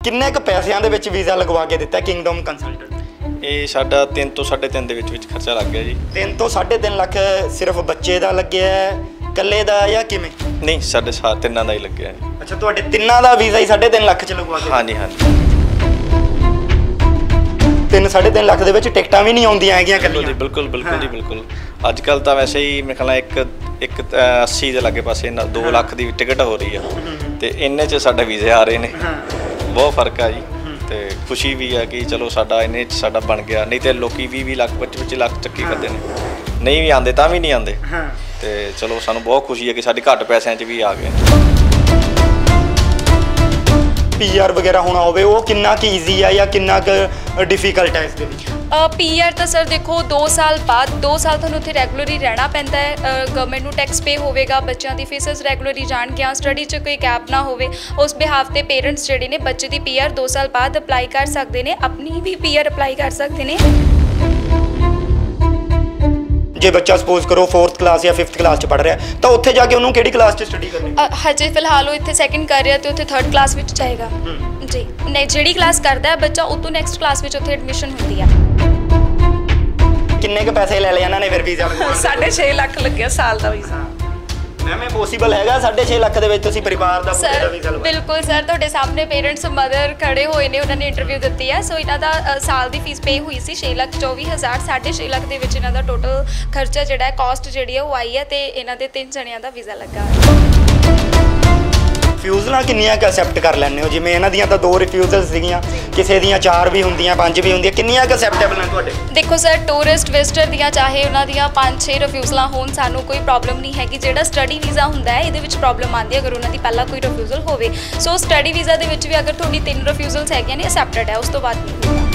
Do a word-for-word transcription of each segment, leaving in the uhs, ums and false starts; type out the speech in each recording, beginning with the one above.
ਕਿੰਨੇ ਕੁ ਪੈਸਿਆਂ ਦੇ ਵਿੱਚ ਵੀਜ਼ਾ ਲਗਵਾ ਕੇ ਦਿੱਤਾ ਕਿੰਗਡਮ ਕੰਸਲਟੈਂਟ? ਇਹ ਸਾਡਾ ਤਿੰਨ ਤੋਂ ਸਾਢੇ ਤਿੰਨ ਦੇ ਵਿੱਚ ਵਿੱਚ ਖਰਚਾ ਲੱਗ ਗਿਆ ਜੀ। ਤਿੰਨ ਤੋਂ ਸਾਢੇ ਤਿੰਨ ਲੱਖ ਸਿਰਫ ਬੱਚੇ ਦਾ ਲੱਗਿਆ ਇਕੱਲੇ ਦਾ ਜਾਂ ਕਿਵੇਂ? ਨਹੀਂ, ਸਾਡੇ ਸਾ ਤਿੰਨਾਂ ਦਾ ਹੀ ਲੱਗਿਆ ਜੀ। ਅੱਛਾ, ਤੁਹਾਡੇ ਤਿੰਨਾਂ ਦਾ ਵੀਜ਼ਾ ਹੀ ਸਾਢੇ ਤਿੰਨ ਲੱਖ ਚ ਲਗਵਾ ਕੇ? ਹਾਂਜੀ ਹਾਂਜੀ। ਤਿੰਨ ਸਾਢੇ ਤਿੰਨ ਲੱਖ ਦੇ ਵਿੱਚ ਟਿਕਟਾਂ ਵੀ ਨਹੀਂ ਆਉਂਦੀਆਂ ਹੈਗੀਆਂ ਇਕੱਲੀਆਂ? ਬਿਲਕੁਲ ਬਿਲਕੁਲ ਜੀ ਬਿਲਕੁਲ। ਅੱਜ ਕੱਲ੍ਹ ਤਾਂ ਵੈਸੇ ਹੀ ਮੇਰੇ ਖਿਆਲ ਨਾਲ ਇੱਕ ਇੱਕ ਅੱਸੀ ਦੇ ਲਾਗੇ ਪਾਸੇ ਦੋ ਲੱਖ ਦੀ ਟਿਕਟ ਹੋ ਰਹੀ ਆ ਤੇ ਇੰਨੇ 'ਚ ਸਾਡੇ ਵੀਜ਼ੇ ਆ ਰਹੇ ਨੇ। ਬਹੁਤ ਫਰਕ ਆ ਜੀ ਤੇ ਖੁਸ਼ੀ ਵੀ ਆ ਕਿ ਚਲੋ ਸਾਡਾ ਇੰਨੇ 'ਚ ਸਾਡਾ ਬਣ ਗਿਆ। ਨਹੀਂ ਤੇ ਲੋਕੀ ਵੀਹ ਵੀਹ ਲੱਖ ਪੱਚੀ ਪੱਚੀ ਲੱਖ ਚੱਕੀ ਕਰਦੇ ਨੇ, ਨਹੀਂ ਵੀ ਆਉਂਦੇ ਤਾਂ ਵੀ ਨਹੀਂ ਆਉਂਦੇ। ਤੇ ਚਲੋ ਸਾਨੂੰ ਬਹੁਤ ਖੁਸ਼ੀ ਹੈ ਕਿ ਸਾਡੀ ਘੱਟ ਪੈਸਿਆਂ 'ਚ ਵੀ ਆ ਗਏ। ਪੀ ਆਰ ਵਗੈਰਾ ਹੋਣਾ ਹੋਵੇ ਉਹ ਕਿੰਨਾ ਕੁ ਈਜ਼ੀ ਆ ਜਾਂ ਕਿੰਨਾ ਕੁ ਡਿਫੀਕਲਟ ਹੈ ਇਸ ਦੇ ਵਿੱਚ? ਪੀ ਆਰ ਤਾਂ ਸਰ ਦੇਖੋ ਦੋ ਸਾਲ ਬਾਅਦ ਦੋ ਸਾਲ ਤੁਹਾਨੂੰ ਉੱਥੇ ਰੈਗੂਲਰਲੀ ਰਹਿਣਾ ਪੈਂਦਾ ਹੈ। ਗਵਰਨਮੈਂਟ ਨੂੰ ਟੈਕਸ ਪੇ ਹੋਵੇਗਾ, ਬੱਚਿਆਂ ਦੀ ਫੀਸਸ ਰੈਗੂਲਰਲੀ ਜਾਣਗੀਆਂ, ਸਟੱਡੀ 'ਚ ਕੋਈ ਗੈਪ ਨਾ ਹੋਵੇ। ਉਸ ਬਿਹਾਫ 'ਤੇ ਪੇਰੈਂਟਸ ਜਿਹੜੇ ਨੇ ਬੱਚੇ ਦੀ ਪੀ ਆਰ ਦੋ ਸਾਲ ਬਾਅਦ ਅਪਲਾਈ ਕਰ ਸਕਦੇ ਨੇ, ਆਪਣੀ ਵੀ ਪੀ ਆਰ ਅਪਲਾਈ ਕਰ ਸਕਦੇ ਨੇ। ਜੇ ਬੱਚਾ ਸਪੋਜ਼ ਕਰੋ ਫੋਰਥ ਕਲਾਸ ਜਾਂ ਫਿਫਥ ਕਲਾਸ 'ਚ ਪੜ੍ਹ ਰਿਹਾ ਤਾਂ ਉੱਥੇ ਜਾ ਕੇ ਉਹਨੂੰ ਕਿਹੜੀ ਕਲਾਸ 'ਚ ਸਟੱਡੀ ਕਰਨੀ? ਹਜੇ ਫਿਲਹਾਲ ਉਹ ਇੱਥੇ ਸੈਕਿੰਡ ਕਰ ਰਿਹਾ ਤੇ ਉੱਥੇ ਥਰਡ ਕਲਾਸ ਵਿੱਚ ਜਾਏਗਾ ਜੀ। ਨਹੀਂ, ਜਿਹੜੀ ਕਲਾਸ ਕਰਦਾ ਹੈ ਬੱਚਾ ਉਹ ਤੋਂ ਨੈਕਸਟ ਕਲਾਸ ਵਿੱਚ ਉੱਥੇ ਐਡਮਿਸ਼ਨ ਹੁੰਦੀ ਆ। ਕਿੰਨੇ ਕੁ ਪੈਸੇ ਲੈ ਲਏ ਇਹਨਾਂ ਨੇ ਫਿਰ ਵੀਜ਼ਾ? ਸਾਢੇ ਛੇ ਲੱਖ ਲੱਗਿਆ ਸਾਲ ਦਾ ਵੀਜ਼ਾ। ਮੈਮ ਇਹ ਪੋਸੀਬਲ ਹੈਗਾ ਸਾਢੇ ਛੇ ਲੱਖ ਦੇ ਵਿੱਚ ਤੁਸੀਂ ਪਰਿਵਾਰ ਦਾ ਪੂਰਾ ਵੀਜ਼ਾ ਲਵਾ? ਬਿਲਕੁਲ ਸਰ, ਤੁਹਾਡੇ ਸਾਹਮਣੇ ਪੇਰੈਂਟਸ ਮਦਰ ਖੜੇ ਹੋਏ ਨੇ, ਉਹਨਾਂ ਨੇ ਇੰਟਰਵਿਊ ਦਿੱਤੀ ਹੈ। ਸੋ ਇਹਨਾਂ ਦਾ ਸਾਲ ਦੀ ਫੀਸ ਪੇ ਹੋਈ ਸੀ ਛੇ ਲੱਖ ਚੌਵੀ ਹਜ਼ਾਰ। ਸਾਢੇ ਛੇ ਲੱਖ ਦੇ ਵਿੱਚ ਇਹਨਾਂ ਦਾ ਟੋਟਲ ਖਰਚਾ ਜਿਹੜਾ ਹੈ, ਕਾਸਟ ਜਿਹੜੀ ਹੈ ਉਹ ਆਈ ਹੈ ਤੇ ਇਹਨਾਂ ਦੇ ਤਿੰਨ ਜਣਿਆਂ ਦਾ ਵੀਜ਼ਾ ਲੱਗਾ। ਰਿਫਿਊਜ਼ਲਾਂ ਕਿੰਨੀਆਂ ਕੁ ਅਸੈਪਟ ਕਰ ਲੈਂਦੇ ਹੋ? ਜਿਵੇਂ ਇਹਨਾਂ ਦੀਆਂ ਤਾਂ ਦੋ ਰਿਫਿਊਜ਼ਲ ਸੀਗੀਆਂ, ਕਿਸੇ ਦੀਆਂ ਚਾਰ ਵੀ ਹੁੰਦੀਆਂ, ਪੰਜ ਵੀ ਹੁੰਦੀਆਂ, ਕਿੰਨੀਆਂ ਕੁ ਅਸੈਪਟੇਬਲ ਨੇ ਤੁਹਾਡੇ? ਦੇਖੋ ਸਰ, ਟੂਰਿਸਟ ਵਿਜ਼ਟਰ ਦੀਆਂ ਚਾਹੇ ਉਹਨਾਂ ਦੀਆਂ ਪੰਜ ਛੇ ਰਿਫਿਊਜ਼ਲਾਂ ਹੋਣ, ਸਾਨੂੰ ਕੋਈ ਪ੍ਰੋਬਲਮ ਨਹੀਂ ਹੈਗੀ। ਜਿਹੜਾ ਸਟੱਡੀ ਵੀਜ਼ਾ ਹੁੰਦਾ ਹੈ ਇਹਦੇ ਵਿੱਚ ਪ੍ਰੋਬਲਮ ਆਉਂਦੀ ਹੈ ਅਗਰ ਉਹਨਾਂ ਦੀ ਪਹਿਲਾਂ ਕੋਈ ਰਿਫਿਊਜ਼ਲ ਹੋਵੇ। ਸੋ ਸਟੱਡੀ ਵੀਜ਼ਾ ਦੇ ਵਿੱਚ ਵੀ ਅਗਰ ਤੁਹਾਡੀ ਤਿੰਨ ਰਿਫਿਊਜ਼ਲਸ ਹੈਗੀਆਂ ਨੇ ਅਸੈਪਟਡ ਹੈ, ਉਸ ਤੋਂ ਬਾਅਦ ਨਹੀਂ ਹੋਊਗਾ।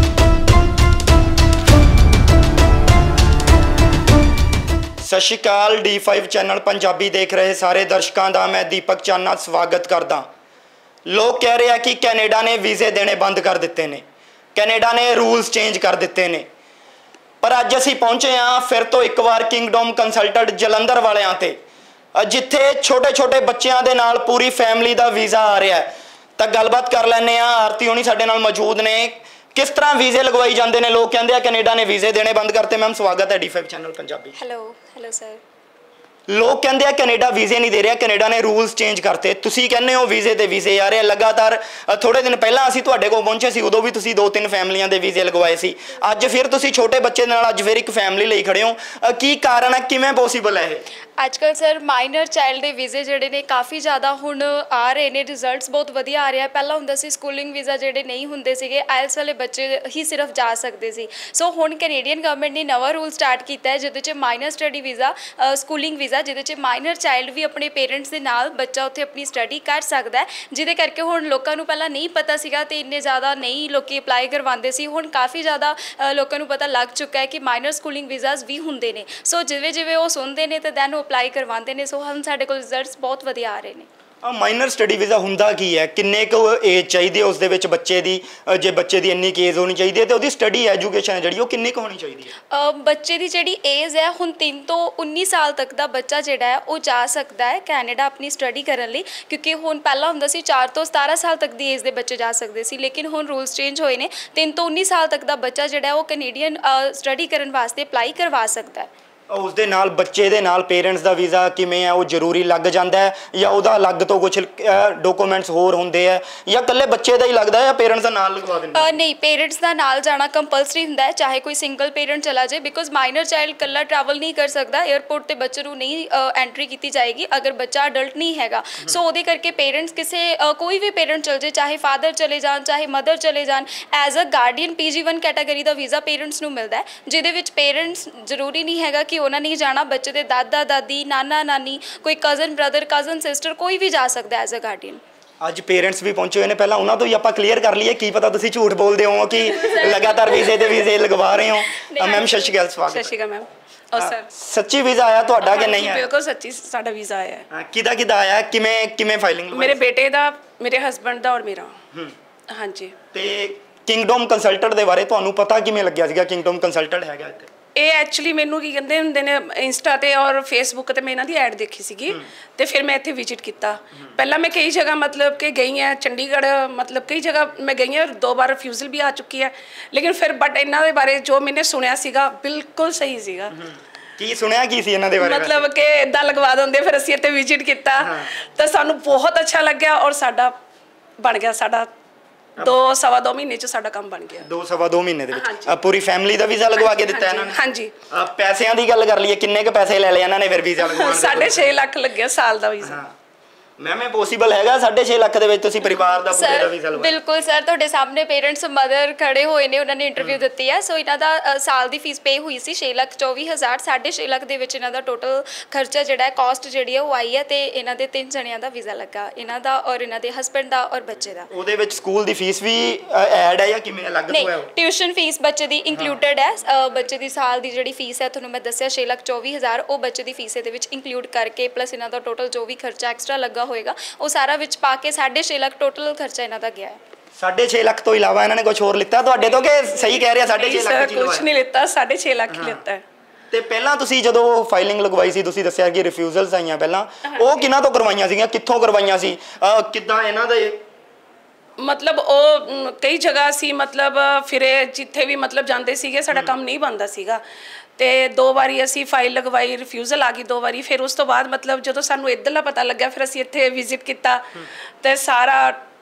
ਸਤਿ ਸ਼੍ਰੀ ਅਕਾਲ। ਡੀ ਫਾਈਵ ਚੈਨਲ ਪੰਜਾਬੀ ਦੇਖ ਰਹੇ ਸਾਰੇ ਦਰਸ਼ਕਾਂ ਦਾ ਮੈਂ ਦੀਪਕ ਚਾਨਾ ਸਵਾਗਤ ਕਰਦਾ। ਲੋਕ ਕਹਿ ਰਹੇ ਆ ਕਿ ਕੈਨੇਡਾ ਨੇ ਵੀਜ਼ੇ ਦੇਣੇ ਬੰਦ ਕਰ ਦਿੱਤੇ ਨੇ, ਕੈਨੇਡਾ ਨੇ ਰੂਲਸ ਚੇਂਜ ਕਰ ਦਿੱਤੇ ਨੇ, ਪਰ ਅੱਜ ਅਸੀਂ ਪਹੁੰਚੇ ਹਾਂ ਫਿਰ ਤੋਂ ਇੱਕ ਵਾਰ ਕਿੰਗਡਮ ਕੰਸਲਟੈਂਟ ਜਲੰਧਰ ਵਾਲਿਆਂ ਤੇ, ਜਿੱਥੇ ਛੋਟੇ ਛੋਟੇ ਬੱਚਿਆਂ ਦੇ ਨਾਲ ਪੂਰੀ ਫੈਮਿਲੀ ਦਾ ਵੀਜ਼ਾ ਆ ਰਿਹਾ ਹੈ। ਤਾਂ ਗੱਲਬਾਤ ਕਰ ਲੈਂਦੇ ਹਾਂ। ਆਰਤੀ ਹੋਣੀ ਸਾਡੇ ਨਾਲ ਮੌਜੂਦ ਨੇ। ਕਿਸ ਤਰ੍ਹਾਂ ਵੀਜ਼ੇ ਲਗਵਾਈ ਜਾਂਦੇ ਨੇ? ਲੋਕ ਕਹਿੰਦੇ ਆ ਕੈਨੇਡਾ ਨੇ ਵੀਜ਼ੇ ਦੇਣੇ ਬੰਦ ਕਰਤੇ। ਮੈਮ ਸਵਾਗਤ ਹੈ D five channel Punjabi. Hello hello sir. ਲੋਕ ਕਹਿੰਦੇ ਆ ਕੈਨੇਡਾ ਵੀਜ਼ੇ ਨਹੀਂ ਦੇ ਰਿਹਾ, ਕੈਨੇਡਾ ਨੇ ਰੂਲਸ ਚੇਂਜ ਕਰਤੇ। ਤੁਸੀਂ ਕਹਿੰਦੇ ਹੋ ਵੀਜ਼ੇ ਤੇ ਵੀਜ਼ੇ ਆ ਰਹੇ ਲਗਾਤਾਰ। ਥੋੜੇ ਦਿਨ ਪਹਿਲਾਂ ਅਸੀਂ ਤੁਹਾਡੇ ਕੋਲ ਪਹੁੰਚੇ ਸੀ, ਉਦੋਂ ਵੀ ਤੁਸੀਂ ਦੋ ਤਿੰਨ ਫੈਮਲੀਆਂ ਦੇ ਵੀਜ਼ੇ ਲਗਵਾਏ ਸੀ। ਅੱਜ ਫਿਰ ਤੁਸੀਂ ਛੋਟੇ ਬੱਚੇ ਨਾਲ ਅੱਜ ਫਿਰ ਇੱਕ ਫੈਮਲੀ ਲਈ ਖੜੇ ਹੋ। ਕੀ ਕਾਰਨ ਹੈ, ਕਿਵੇਂ ਪੋਸੀਬਲ ਹੈ ਇਹ? ਅੱਜ ਕੱਲ੍ਹ ਸਰ ਮਾਈਨਰ ਚਾਈਲਡ ਦੇ ਵੀਜ਼ੇ ਜਿਹੜੇ ਨੇ ਕਾਫੀ ਜ਼ਿਆਦਾ ਹੁਣ ਆ ਰਹੇ ਨੇ, ਰਿਜ਼ਲਟਸ ਬਹੁਤ ਵਧੀਆ ਆ ਰਿਹਾ। ਪਹਿਲਾਂ ਹੁੰਦਾ ਸੀ ਸਕੂਲਿੰਗ ਵੀਜ਼ਾ ਜਿਹੜੇ ਨਹੀਂ ਹੁੰਦੇ ਸੀਗੇ, ਆਇਲਸ ਵਾਲੇ ਬੱਚੇ ਹੀ ਸਿਰਫ ਜਾ ਸਕਦੇ ਸੀ। ਸੋ ਹੁਣ ਕੈਨੇਡੀਅਨ ਗਵਰਨਮੈਂਟ ਨੇ ਨਵਾਂ ਰੂਲ ਸਟਾਰਟ ਕੀਤਾ ਹੈ ਜਿਹਦੇ 'ਚ minor study visa, schooling visa, ਜਿਹਦੇ 'ਚ ਮਾਈਨਰ ਚਾਈਲਡ ਵੀ ਆਪਣੇ ਪੇਰੈਂਟਸ ਦੇ ਨਾਲ ਬੱਚਾ ਉੱਥੇ ਆਪਣੀ ਸਟੱਡੀ ਕਰ ਸਕਦਾ ਹੈ। ਜਿਹਦੇ ਕਰਕੇ ਹੁਣ ਲੋਕਾਂ ਨੂੰ ਪਹਿਲਾਂ ਨਹੀਂ ਪਤਾ ਸੀਗਾ ਤੇ ਇੰਨੇ ਜ਼ਿਆਦਾ ਨਹੀਂ ਲੋਕੀ ਅਪਲਾਈ ਕਰਵਾਉਂਦੇ ਸੀ। ਹੁਣ ਕਾਫੀ ਜ਼ਿਆਦਾ ਲੋਕਾਂ ਨੂੰ ਪਤਾ ਲੱਗ ਚੁੱਕਾ ਹੈ ਕਿ ਮਾਈਨਰ ਸਕੂਲਿੰਗ ਵੀਜ਼ਾਸ ਵੀ ਹੁੰਦੇ ਨੇ। ਸੋ ਜਿਵੇਂ ਜਿਵੇਂ ਉਹ ਸੁਣਦੇ ਨੇ ਤੇ ਦੈਨ ਉਹ ਅਪਲਾਈ ਕਰਵਾਉਂਦੇ ਨੇ। ਸੋ ਹੁਣ ਸਾਡੇ ਕੋਲ ਰਿਜ਼ਲਟਸ ਬਹੁਤ ਵਧੀਆ ਆ ਰਹੇ ਨੇ। ਮਾਈਨਰ ਸਟੱਡੀ ਵੀਜ਼ਾ ਹੁੰਦਾ ਕੀ ਹੈ? ਕਿੰਨੇ ਕੁ ਏਜ ਚਾਹੀਦੀ ਹੈ ਉਸ ਦੇ ਵਿੱਚ ਬੱਚੇ ਦੀ? ਜੇ ਬੱਚੇ ਦੀ ਇੰਨੀ ਕੁ ਏਜ ਹੋਣੀ ਚਾਹੀਦੀ ਹੈ ਤੇ ਉਹਦੀ ਸਟੱਡੀ ਐਜੂਕੇਸ਼ਨ ਹੈ ਜਿਹੜੀ ਉਹ ਕਿੰਨੀ ਕੁ ਹੋਣੀ ਚਾਹੀਦੀ ਹੈ? ਬੱਚੇ ਦੀ ਜਿਹੜੀ ਏਜ ਹੈ ਹੁਣ ਤਿੰਨ ਤੋਂ ਉੱਨੀ ਸਾਲ ਤੱਕ ਦਾ ਬੱਚਾ ਜਿਹੜਾ ਹੈ ਉਹ ਜਾ ਸਕਦਾ ਹੈ ਕੈਨੇਡਾ ਆਪਣੀ ਸਟੱਡੀ ਕਰਨ ਲਈ। ਕਿਉਂਕਿ ਹੁਣ ਪਹਿਲਾਂ ਹੁੰਦਾ ਸੀ ਚਾਰ ਤੋਂ ਸਤਾਰਾਂ ਸਾਲ ਤੱਕ ਦੀ ਏਜ ਦੇ ਬੱਚੇ ਜਾ ਸਕਦੇ ਸੀ, ਲੇਕਿਨ ਹੁਣ ਰੂਲਸ ਚੇਂਜ ਹੋਏ ਨੇ। ਤਿੰਨ ਤੋਂ ਉੱਨੀ ਸਾਲ ਤੱਕ ਦਾ ਬੱਚਾ ਜਿਹੜਾ ਉਹ ਕੈਨੇਡੀਅਨ ਸਟੱਡੀ ਕਰਨ ਵਾਸਤੇ ਅਪਲਾਈ ਕਰਵਾ ਸਕਦਾ ਹੈ। ਉਸ ਦੇ ਨਾਲ ਬੱਚੇ ਦੇ ਨਾਲ ਪੇਰੈਂਟਸ ਦਾ ਵੀਜ਼ਾ ਕਿਵੇਂ ਹੈ, ਉਹ ਜ਼ਰੂਰੀ ਲੱਗ ਜਾਂਦਾ ਹੈ ਜਾਂ ਉਹਦਾ ਅਲੱਗ ਤੋਂ ਕੁਝ ਡਾਕੂਮੈਂਟਸ ਹੋਰ ਹੁੰਦੇ ਆ ਜਾਂ ਇਕੱਲੇ ਬੱਚੇ ਦਾ ਹੀ ਲੱਗਦਾ ਹੈ ਜਾਂ ਪੇਰੈਂਟਸ ਦਾ ਨਾਲ ਲਗਵਾ ਦਿੰਦੇ? ਨਹੀਂ, ਪੇਰੈਂਟਸ ਦਾ ਨਾਲ ਜਾਣਾ ਕੰਪਲਸਰੀ ਹੁੰਦਾ ਹੈ, ਚਾਹੇ ਕੋਈ ਸਿੰਗਲ ਪੇਰੈਂਟ ਚਲਾ ਜਾਏ। ਬਿਕੋਜ਼ ਮਾਈਨਰ ਚਾਈਲਡ ਇਕੱਲਾ ਟਰੈਵਲ ਨਹੀਂ ਕਰ ਸਕਦਾ। ਏਅਰਪੋਰਟ 'ਤੇ ਬੱਚੇ ਨੂੰ ਨਹੀਂ ਐਂਟਰੀ ਕੀਤੀ ਜਾਏਗੀ ਅਗਰ ਬੱਚਾ ਅਡਲਟ ਨਹੀਂ ਹੈਗਾ। ਸੋ ਉਹਦੇ ਕਰਕੇ ਪੇਰੈਂਟਸ ਕਿਸੇ ਕੋਈ ਵੀ ਪੇਰੈਂਟ ਚਲ ਜਾਏ, ਚਾਹੇ ਫਾਦਰ ਚਲੇ ਜਾਣ ਚਾਹੇ ਮਦਰ ਚਲੇ ਜਾਣ, as a guardian P G one category ਦਾ ਵੀਜ਼ਾ ਪੇਰੈਂਟਸ ਨੂੰ ਮਿਲਦਾ ਹੈ, ਜਿਹਦੇ ਵਿੱਚ ਪੇਰੈਂਟਸ ਜ਼ਰੂਰੀ ਨਹੀਂ ਹੈਗਾ ਕਿ ਉਹਨਾਂ ਨੇ ਜਾਣਾ। ਬੱਚੇ ਦੇ ਦਾਦਾ ਦਾਦੀ, ਨਾਨਾ ਨਾਨੀ, ਕੋਈ ਕਜ਼ਨ ਬ੍ਰਦਰ, ਕਜ਼ਨ ਸਿਸਟਰ, ਕੋਈ ਵੀ ਜਾ ਸਕਦਾ ਐਜ਼ ਅ ਗਾਰਡੀਅਨ। ਅੱਜ ਪੇਰੈਂਟਸ ਵੀ ਪਹੁੰਚੇ ਹੋਏ ਨੇ, ਪਹਿਲਾਂ ਉਹਨਾਂ ਤੋਂ ਹੀ ਆਪਾਂ ਕਲੀਅਰ ਕਰ ਲਈਏ। ਕੀ ਪਤਾ ਤੁਸੀਂ ਝੂਠ ਬੋਲਦੇ ਹੋ ਕਿ ਲਗਾਤਾਰ ਵੀਜ਼ੇ ਤੇ ਵੀਜ਼ੇ ਲਗਵਾ ਰਹੇ ਹੋ। ਮੈਮ ਸਤਿ ਸ਼੍ਰੀ ਅਕਾਲ, ਸਵਾਗਤ। ਸਤਿ ਸ਼੍ਰੀ ਅਕਾਲ ਮੈਮ। ਔਰ ਸਰ ਸੱਚੀ ਵੀਜ਼ਾ ਆਇਆ ਤੁਹਾਡਾ ਕਿ ਨਹੀਂ ਆਇਆ? ਬਿਲਕੁਲ ਸੱਚੀ ਸਾਡਾ ਵੀਜ਼ਾ ਆਇਆ ਹੈ। ਕਿਹਦਾ ਕਿਹਦਾ ਆਇਆ? ਕਿਵੇਂ ਕਿਵੇਂ ਫਾਈਲਿੰਗ? ਮੇਰੇ ਬੇਟੇ ਦਾ, ਮੇਰੇ ਹਸਬੈਂਡ ਦਾ ਔਰ ਮੇਰਾ। ਹਾਂਜੀ। ਤੇ ਕਿੰਗਡਮ ਕੰਸਲਟੈਂਟ ਦੇ ਬਾਰੇ ਤੁਹਾਨੂੰ ਪਤਾ ਕਿਵੇਂ ਲੱਗਿਆ ਸੀਗਾ ਕਿੰਗਡਮ ਕੰਸਲਟੈਂਟ ਹੈਗਾ ਇੱਥੇ? ਇਹ ਐਕਚੁਅਲੀ ਮੈਨੂੰ ਕੀ ਕਹਿੰਦੇ ਹੁੰਦੇ ਨੇ ਇੰਸਟਾ ਤੇ ਔਰ ਫੇਸਬੁੱਕ ਤੇ ਮੈਂ ਇਹਨਾਂ ਦੀ ਐਡ ਦੇਖੀ ਸੀਗੀ ਤੇ ਫਿਰ ਮੈਂ ਇੱਥੇ ਵਿਜ਼ਿਟ ਕੀਤਾ। ਪਹਿਲਾਂ ਮੈਂ ਕਈ ਜਗ੍ਹਾ ਮਤਲਬ ਕਿ ਗਈ ਹਾਂ, ਚੰਡੀਗੜ੍ਹ ਮਤਲਬ ਕਈ ਜਗ੍ਹਾ ਮੈਂ ਗਈ ਹਾਂ, ਦੋ ਵਾਰ ਰਿਫਿਊਜ਼ਲ ਵੀ ਆ ਚੁੱਕੀ ਹੈ, ਲੇਕਿਨ ਫਿਰ ਬਟ ਇਹਨਾਂ ਦੇ ਬਾਰੇ ਜੋ ਮੈंने ਸੁਣਿਆ ਸੀਗਾ ਬਿਲਕੁਲ ਸਹੀ ਸੀਗਾ। ਕੀ ਸੁਣਿਆ ਕੀ ਸੀ ਇਹਨਾਂ ਦੇ ਬਾਰੇ? ਮਤਲਬ ਕਿ ਇਦਾਂ ਲਗਵਾ ਦਿੰਦੇ, ਫਿਰ ਅਸੀਂ ਇੱਥੇ ਵਿਜ਼ਿਟ ਕੀਤਾ ਤਾਂ ਸਾਨੂੰ ਬਹੁਤ ਅੱਛਾ ਲੱਗਿਆ ਔਰ ਸਾਡਾ ਬਣ ਗਿਆ, ਸਾਡਾ ਦੋ ਸਵਾ ਦੋ ਮਹੀਨੇ ਚ ਸਾਡਾ ਕੰਮ ਬਣ ਗਿਆ। ਦੋ ਸਵਾ ਦੋ ਮਹੀਨੇ ਦੇ ਵਿੱਚ ਪੂਰੀ ਫੈਮਿਲੀ ਦਾ ਵੀਜ਼ਾ ਲਗਵਾ ਕੇ ਦਿੱਤਾ ਇਹਨਾਂ ਨੇ? ਹਾਂਜੀ। ਪੈਸਿਆਂ ਦੀ ਗੱਲ ਕਰ ਲਈਏ, ਕਿੰਨੇ ਕੁ ਪੈਸੇ ਲੈ ਲਏ ਇਹਨਾਂ ਨੇ ਫਿਰ ਵੀਜ਼ਾ ਲਗਵਾਉਣ ਦੇ? ਸਾਢੇ ਛੇ ਲੱਖ ਲੱਗਿਆ ਸਾਲ ਦਾ ਵੀਜ਼ਾ। ਮੈਮ ਇਹ ਪੋਸੀਬਲ ਹੈਗਾ ਸਾਢੇ ਛੇ ਲੱਖ ਦੇ ਵਿੱਚ ਤੁਸੀਂ ਪਰਿਵਾਰ ਦਾ ਪੂਰੇ ਦਾ ਵੀਜ਼ਾ ਲਗਵਾ? ਬਿਲਕੁਲ ਸਰ, ਤੁਹਾਡੇ ਸਾਹਮਣੇ ਪੇਰੈਂਟਸ ਮਦਰ ਖੜੇ ਹੋਏ ਨੇ, ਉਹਨਾਂ ਨੇ ਇੰਟਰਵਿਊ ਦਿੱਤੀ ਹੈ। ਸੋ ਇਹਨਾਂ ਦਾ ਸਾਲ ਦੀ ਫੀਸ ਪੇ ਹੋਈ ਸੀ ਛੇ ਲੱਖ ਚੌਵੀ ਹਜ਼ਾਰ, ਸਾਢੇ ਛੇ ਲੱਖ ਦੇ ਵਿੱਚ ਇਹਨਾਂ ਦਾ ਟੋਟਲ ਖਰਚਾ ਜਿਹੜਾ ਹੈ, ਕਾਸਟ ਜਿਹੜੀ ਹੈ ਉਹ ਆਈ ਹੈ ਤੇ ਇਹਨਾਂ ਦੇ ਤਿੰਨ ਜਣਿਆਂ ਦਾ ਵੀਜ਼ਾ ਲੱਗਾ, ਇਹਨਾਂ ਦਾ ਔਰ ਇਹਨਾਂ ਦੇ ਹਸਬੈਂਡ ਦਾ ਔਰ ਬੱਚੇ ਦਾ। ਉਹਦੇ ਵਿੱਚ ਸਕੂਲ ਦੀ ਫੀਸ ਵੀ ਐਡ ਹੈ ਜਾਂ ਕਿਵੇਂ ਅਲੱਗ ਤੋਂ ਹੈ? ਨਹੀਂ, ਟਿਊਸ਼ਨ ਫੀਸ ਬੱਚੇ ਦੀ ਇੰਕਲੂਡਡ ਹੈ। ਬੱਚੇ ਦੀ ਸਾਲ ਦੀ ਜਿਹੜੀ ਫੀਸ ਹੈ ਤੁਹਾਨੂੰ ਮੈਂ ਦੱਸਿਆ ਛੇ ਲੱਖ ਚੌਵੀ ਹਜ਼ਾਰ, ਉਹ ਬੱਚੇ ਦੀ ਫੀਸ ਦੇ ਵਿੱਚ ਇੰਕਲੂਡ ਕਰਕੇ ਪਲੱਸ ਇਹਨਾਂ ਦਾ ਟੋਟਲ ਜੋ ਵੀ ਖਰਚਾ ਐਕਸਟਰਾ ਲੱਗਾ ਹੋਏਗਾ ਉਹ ਸਾਰਾ ਵਿੱਚ ਪਾ ਕੇ ਸਾਢੇ ਛੇ ਲੱਖ ਟੋਟਲ ਖਰਚਾ ਇਹਨਾਂ ਦਾ ਗਿਆ ਹੈ। ਸਾਢੇ ਛੇ ਲੱਖ ਤੋਂ ਇਲਾਵਾ ਇਹਨਾਂ ਨੇ ਕੁਝ ਹੋਰ ਲਿੱਤਾ ਤੁਹਾਡੇ ਤੋਂ ਕਿ ਸਹੀ ਕਹਿ ਰਿਹਾ ਸਾਢੇ ਛੇ ਲੱਖ? ਕੁਝ ਨਹੀਂ ਲਿੱਤਾ, ਸਾਢੇ ਛੇ ਲੱਖ ਹੀ ਲਿੱਤਾ ਹੈ। ਤੇ ਪਹਿਲਾਂ ਤੁਸੀਂ ਜਦੋਂ ਫਾਈਲਿੰਗ ਲਗਵਾਈ ਸੀ, ਤੁਸੀਂ ਦੱਸਿਆ ਕਿ ਰਿਫਿਊਜ਼ਲਸ ਆਈਆਂ ਪਹਿਲਾਂ, ਉਹ ਕਿਹਨਾਂ ਤੋਂ ਕਰਵਾਈਆਂ ਸੀਗੀਆਂ, ਕਿੱਥੋਂ ਕਰਵਾਈਆਂ ਸੀ, ਕਿੱਦਾਂ ਇਹਨਾਂ ਦੇ? ਮਤਲਬ ਉਹ ਕਈ ਜਗ੍ਹਾ ਸੀ, ਮਤਲਬ ਫਿਰੇ ਜਿੱਥੇ ਵੀ ਮਤਲਬ ਜਾਂਦੇ ਸੀਗੇ, ਸਾਡਾ ਕੰਮ ਨਹੀਂ ਬਣਦਾ ਸੀਗਾ ਤੇ ਦੋ ਵਾਰੀ ਅਸੀਂ ਫਾਈਲ ਲਗਵਾਈ, ਰਿਫਿਊਜ਼ਲ ਆ ਗਈ ਦੋ ਵਾਰੀ। ਫਿਰ ਉਸ ਤੋਂ ਬਾਅਦ ਮਤਲਬ ਜਦੋਂ ਸਾਨੂੰ ਇੱਧਰਲਾ ਪਤਾ ਲੱਗਿਆ ਫਿਰ ਅਸੀਂ ਇੱਥੇ ਵਿਜ਼ਿਟ ਕੀਤਾ ਤੇ ਸਾਰਾ